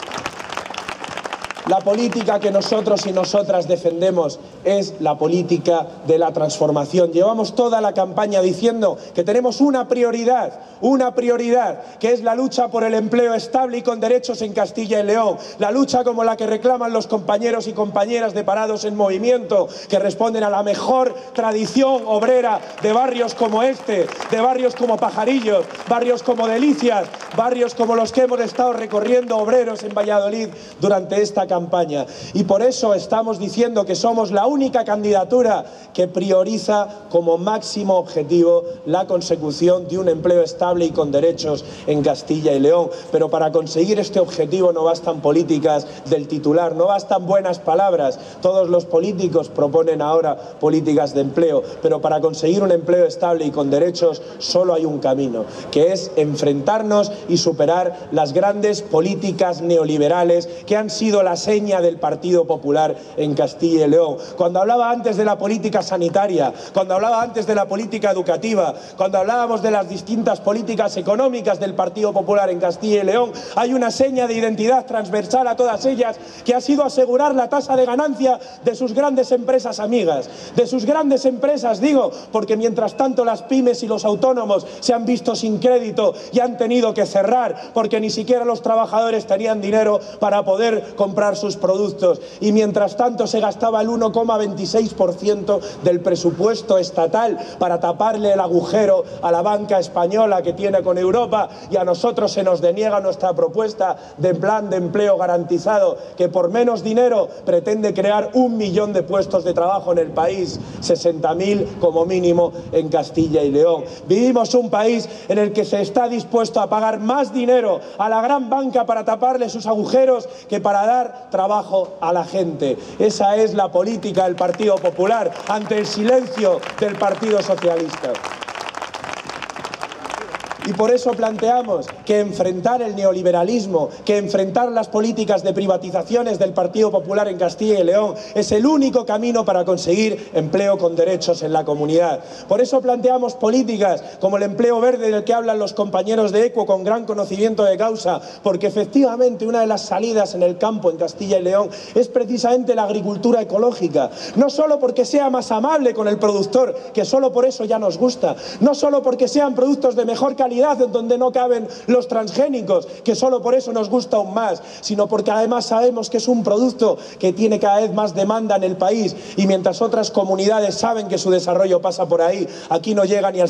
la política que nosotros y nosotras defendemos es la política de la transformación. Llevamos toda la campaña diciendo que tenemos una prioridad, que es la lucha por el empleo estable y con derechos en Castilla y León, la lucha como la que reclaman los compañeros y compañeras de Parados en Movimiento, que responden a la mejor tradición obrera de barrios como este, de barrios como Pajarillos, barrios como Delicias, barrios como los que hemos estado recorriendo obreros en Valladolid durante esta campaña. Y por eso estamos diciendo que somos la única candidatura que prioriza como máximo objetivo la consecución de un empleo estable y con derechos en Castilla y León. Pero para conseguir este objetivo no bastan políticas del titular, no bastan buenas palabras. Todos los políticos proponen ahora políticas de empleo, pero para conseguir un empleo estable y con derechos solo hay un camino, que es enfrentarnos y superar las grandes políticas neoliberales que han sido las seña del Partido Popular en Castilla y León. Cuando hablaba antes de la política sanitaria, cuando hablaba antes de la política educativa, cuando hablábamos de las distintas políticas económicas del Partido Popular en Castilla y León, hay una seña de identidad transversal a todas ellas, que ha sido asegurar la tasa de ganancia de sus grandes empresas amigas, de sus grandes empresas, digo, porque mientras tanto las pymes y los autónomos se han visto sin crédito y han tenido que cerrar porque ni siquiera los trabajadores tenían dinero para poder comprar sus productos, y mientras tanto se gastaba el 1,26% del presupuesto estatal para taparle el agujero a la banca española que tiene con Europa, y a nosotros se nos deniega nuestra propuesta de plan de empleo garantizado, que por menos dinero pretende crear 1 millón de puestos de trabajo en el país, 60.000 como mínimo en Castilla y León. Vivimos un país en el que se está dispuesto a pagar más dinero a la gran banca para taparle sus agujeros que para dar trabajo a la gente. Esa es la política del Partido Popular ante el silencio del Partido Socialista. Y por eso planteamos que enfrentar el neoliberalismo, que enfrentar las políticas de privatizaciones del Partido Popular en Castilla y León es el único camino para conseguir empleo con derechos en la comunidad. Por eso planteamos políticas como el empleo verde, del que hablan los compañeros de ECUO con gran conocimiento de causa, porque efectivamente una de las salidas en el campo en Castilla y León es precisamente la agricultura ecológica. No solo porque sea más amable con el productor, que solo por eso ya nos gusta, no solo porque sean productos de mejor calidad, en donde no caben los transgénicos, que solo por eso nos gusta aún más, sino porque además sabemos que es un producto que tiene cada vez más demanda en el país, y mientras otras comunidades saben que su desarrollo pasa por ahí, aquí no llega ni al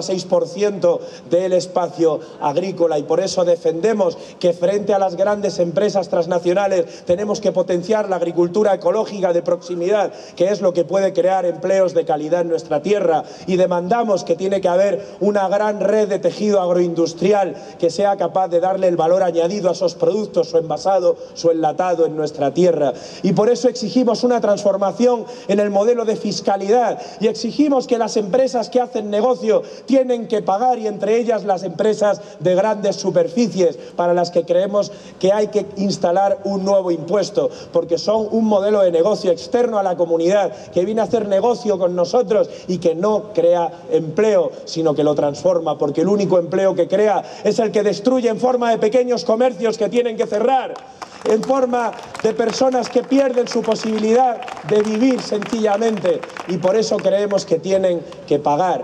0,6% del espacio agrícola, y por eso defendemos que frente a las grandes empresas transnacionales tenemos que potenciar la agricultura ecológica de proximidad, que es lo que puede crear empleos de calidad en nuestra tierra, y demandamos que tiene que haber una gran red de tejido agroindustrial que sea capaz de darle el valor añadido a esos productos, su envasado, su enlatado en nuestra tierra. Y por eso exigimos una transformación en el modelo de fiscalidad, y exigimos que las empresas que hacen negocio tienen que pagar, y entre ellas las empresas de grandes superficies, para las que creemos que hay que instalar un nuevo impuesto, porque son un modelo de negocio externo a la comunidad, que viene a hacer negocio con nosotros y que no crea empleo, sino que lo transforma, porque el único empleo que crea es el que destruye en forma de pequeños comercios que tienen que cerrar, en forma de personas que pierden su posibilidad de vivir sencillamente, y por eso creemos que tienen que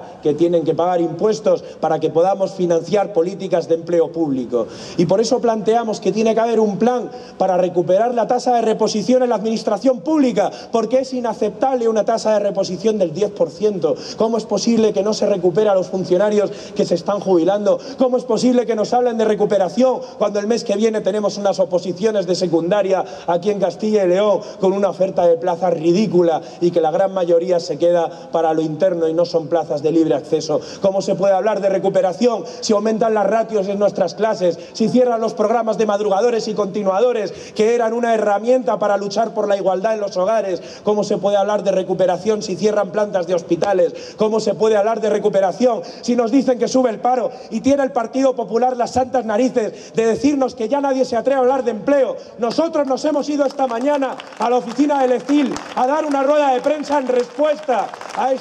pagar impuestos para que podamos financiar políticas de empleo público. Y por eso planteamos que tiene que haber un plan para recuperar la tasa de reposición en la administración pública, porque es inaceptable una tasa de reposición del 10%. ¿Cómo es posible que no se recupere a los funcionarios que se están jubilando? ¿Cómo es posible que nos hablen de recuperación cuando el mes que viene tenemos unas oposiciones de secundaria aquí en Castilla y León con una oferta de plazas ridícula, y que la gran mayoría se queda para lo interno y no son plazas de libre acceso? ¿Cómo se puede hablar de recuperación si aumentan las ratios en nuestras clases, si cierran los programas de madrugadores y continuadores, que eran una herramienta para luchar por la igualdad en los hogares? ¿Cómo se puede hablar de recuperación si cierran plantas de hospitales? ¿Cómo se puede hablar de recuperación si nos dicen que sube el paro, y tiene el Partido Popular las santas narices de decirnos que ya nadie se atreve a hablar de empleo? Nosotros nos hemos ido esta mañana a la oficina del EFIL a dar una rueda de prensa en respuesta a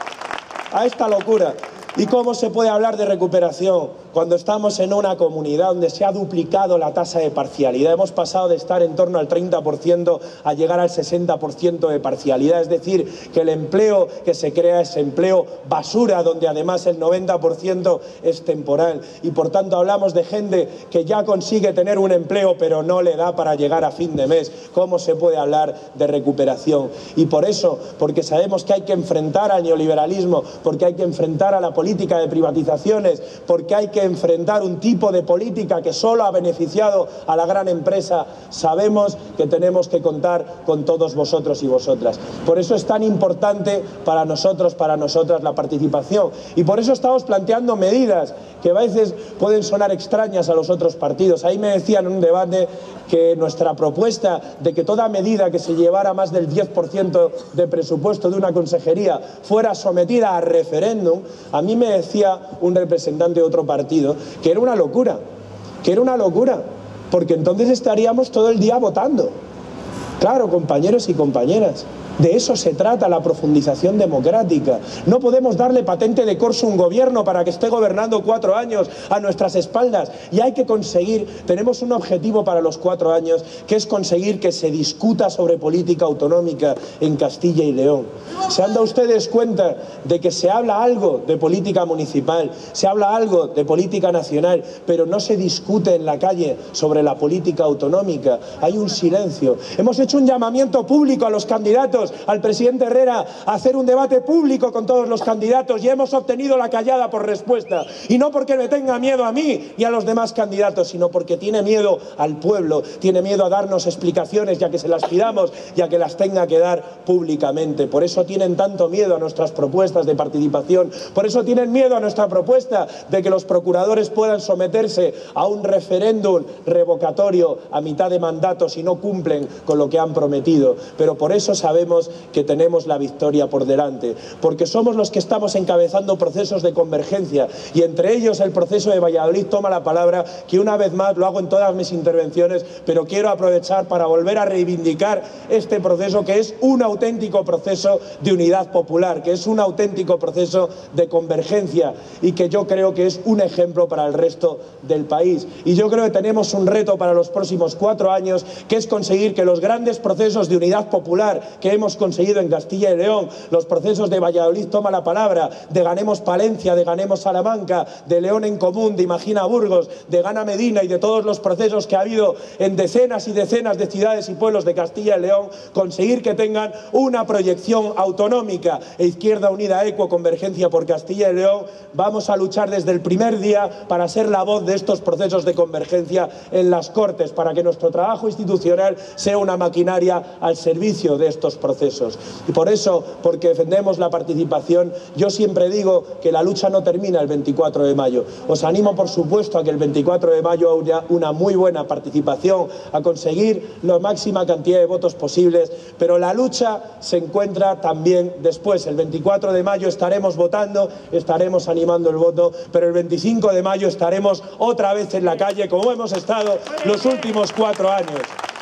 esta locura. ¿Y cómo se puede hablar de recuperación cuando estamos en una comunidad donde se ha duplicado la tasa de parcialidad? Hemos pasado de estar en torno al 30% a llegar al 60% de parcialidad. Es decir, que el empleo que se crea es empleo basura, donde además el 90% es temporal. Y por tanto hablamos de gente que ya consigue tener un empleo pero no le da para llegar a fin de mes. ¿Cómo se puede hablar de recuperación? Y por eso, porque sabemos que hay que enfrentar al neoliberalismo, porque hay que enfrentar a la política de privatizaciones, porque hay que enfrentar un tipo de política que solo ha beneficiado a la gran empresa, sabemos que tenemos que contar con todos vosotros y vosotras. Por eso es tan importante para nosotros, para nosotras, la participación, y por eso estamos planteando medidas que a veces pueden sonar extrañas a los otros partidos. Ahí me decían en un debate que nuestra propuesta de que toda medida que se llevara más del 10% de presupuesto de una consejería fuera sometida a referéndum, a mí me decía un representante de otro partido que era una locura, porque entonces estaríamos todo el día votando. Claro, compañeros y compañeras, de eso se trata la profundización democrática. No podemos darle patente de corso a un gobierno para que esté gobernando 4 años a nuestras espaldas. Y hay que conseguir, tenemos un objetivo para los 4 años, que es conseguir que se discuta sobre política autonómica en Castilla y León. ¿Se han dado ustedes cuenta de que se habla algo de política municipal, se habla algo de política nacional, pero no se discute en la calle sobre la política autonómica? Hay un silencio. Hemos hecho un llamamiento público a los candidatos, al presidente Herrera, a hacer un debate público con todos los candidatos, y hemos obtenido la callada por respuesta. Y no porque me tenga miedo a mí y a los demás candidatos, sino porque tiene miedo al pueblo, tiene miedo a darnos explicaciones, ya que se las pidamos, ya que las tenga que dar públicamente. Por eso tienen tanto miedo a nuestras propuestas de participación, por eso tienen miedo a nuestra propuesta de que los procuradores puedan someterse a un referéndum revocatorio a mitad de mandato si no cumplen con lo que han prometido. Pero por eso sabemos que tenemos la victoria por delante, porque somos los que estamos encabezando procesos de convergencia, y entre ellos el proceso de Valladolid toma la palabra, que una vez más lo hago en todas mis intervenciones, pero quiero aprovechar para volver a reivindicar este proceso, que es un auténtico proceso de unidad popular, que es un auténtico proceso de convergencia, y que yo creo que es un ejemplo para el resto del país. Y yo creo que tenemos un reto para los próximos 4 años, que es conseguir que los grandes procesos de unidad popular que hemos conseguido en Castilla y León, los procesos de Valladolid toma la palabra, de Ganemos Palencia, de Ganemos Salamanca, de León en Común, de Imagina Burgos, de Gana Medina, y de todos los procesos que ha habido en decenas y decenas de ciudades y pueblos de Castilla y León, conseguir que tengan una proyección autonómica. E Izquierda Unida, ECUO, Convergencia por Castilla y León, vamos a luchar desde el primer día para ser la voz de estos procesos de convergencia en las Cortes, para que nuestro trabajo institucional sea una maquinaria al servicio de estos procesos. Y por eso, porque defendemos la participación, yo siempre digo que la lucha no termina el 24 de mayo. Os animo, por supuesto, a que el 24 de mayo haya una muy buena participación, a conseguir la máxima cantidad de votos posibles, pero la lucha se encuentra también después. El 24 de mayo estaremos votando, estaremos animando el voto, pero el 25 de mayo estaremos otra vez en la calle, como hemos estado los últimos 4 años.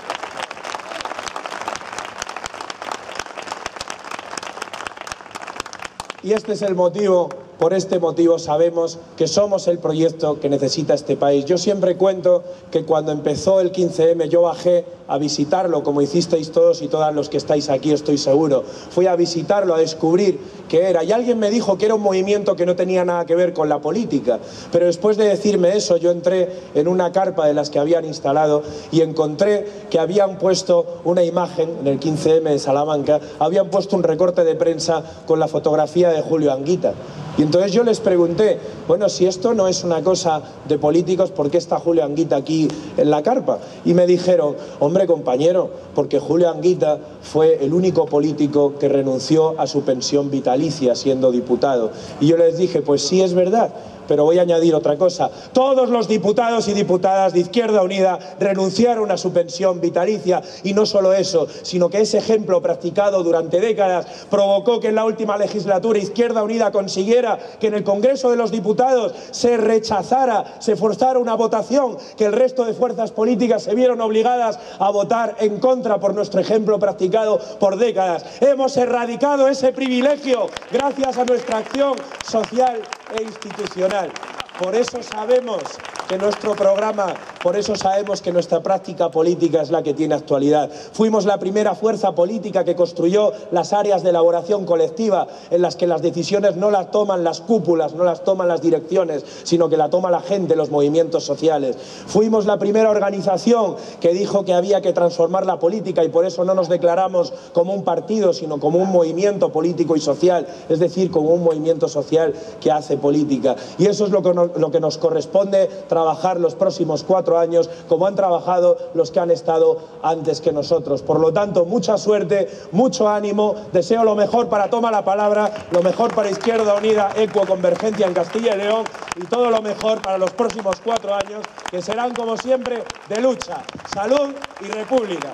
Y este es el motivo, por este motivo sabemos que somos el proyecto que necesita este país. Yo siempre cuento que cuando empezó el 15M yo bajé a visitarlo, como hicisteis todos y todas los que estáis aquí, estoy seguro. Fui a visitarlo, a descubrir qué era. Y alguien me dijo que era un movimiento que no tenía nada que ver con la política. Pero después de decirme eso, yo entré en una carpa de las que habían instalado y encontré que habían puesto una imagen, en el 15M de Salamanca, habían puesto un recorte de prensa con la fotografía de Julio Anguita. Y entonces yo les pregunté, bueno, si esto no es una cosa de políticos, ¿por qué está Julio Anguita aquí en la carpa? Y me dijeron, hombre compañero, porque Julio Anguita fue el único político que renunció a su pensión vitalicia siendo diputado. Y yo les dije, pues sí es verdad, pero voy a añadir otra cosa. Todos los diputados y diputadas de Izquierda Unida renunciaron a su pensión vitalicia, y no solo eso, sino que ese ejemplo practicado durante décadas provocó que en la última legislatura Izquierda Unida consiguiera que en el Congreso de los Diputados se rechazara, se forzara una votación que el resto de fuerzas políticas se vieron obligadas a votar en contra por nuestro ejemplo practicado por décadas. Hemos erradicado ese privilegio gracias a nuestra acción social e institucional. Por eso sabemos que nuestro programa, por eso sabemos que nuestra práctica política es la que tiene actualidad. Fuimos la primera fuerza política que construyó las áreas de elaboración colectiva, en las que las decisiones no las toman las cúpulas, no las toman las direcciones, sino que la toma la gente, los movimientos sociales. Fuimos la primera organización que dijo que había que transformar la política, y por eso no nos declaramos como un partido, sino como un movimiento político y social, es decir, como un movimiento social que hace política. Y eso es lo que nos corresponde trabajar los próximos 4 años, como han trabajado los que han estado antes que nosotros. Por lo tanto, mucha suerte, mucho ánimo, deseo lo mejor para Toma la Palabra, lo mejor para Izquierda Unida, ECUO, Convergencia en Castilla y León, y todo lo mejor para los próximos 4 años, que serán, como siempre, de lucha, salud y república.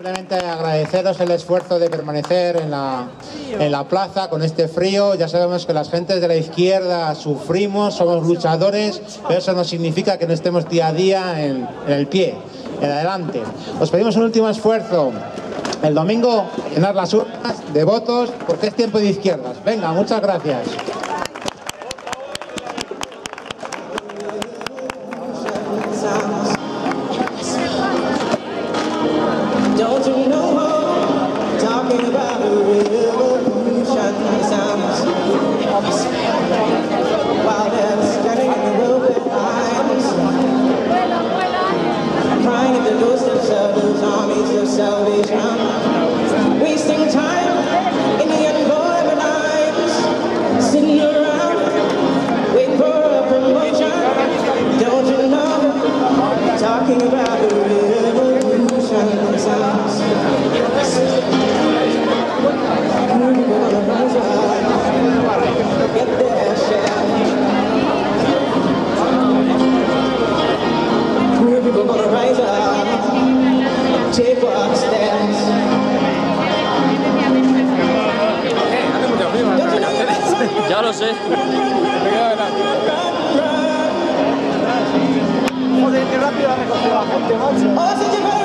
Simplemente agradeceros el esfuerzo de permanecer en la plaza con este frío. Ya sabemos que las gentes de la izquierda sufrimos, somos luchadores, pero eso no significa que no estemos día a día en el pie, en adelante. Os pedimos un último esfuerzo. El domingo, llenar las urnas de votos, porque es tiempo de izquierdas. Venga, muchas gracias. Wasting time in the unemployment lines, sitting around waiting for a promotion. Don't you know, talking about the revolution sounds. We're gonna rise up, get their share. We're gonna rise up, take what's theirs. Ya lo sé. Joder, qué rápido ha recogido la gente, macho.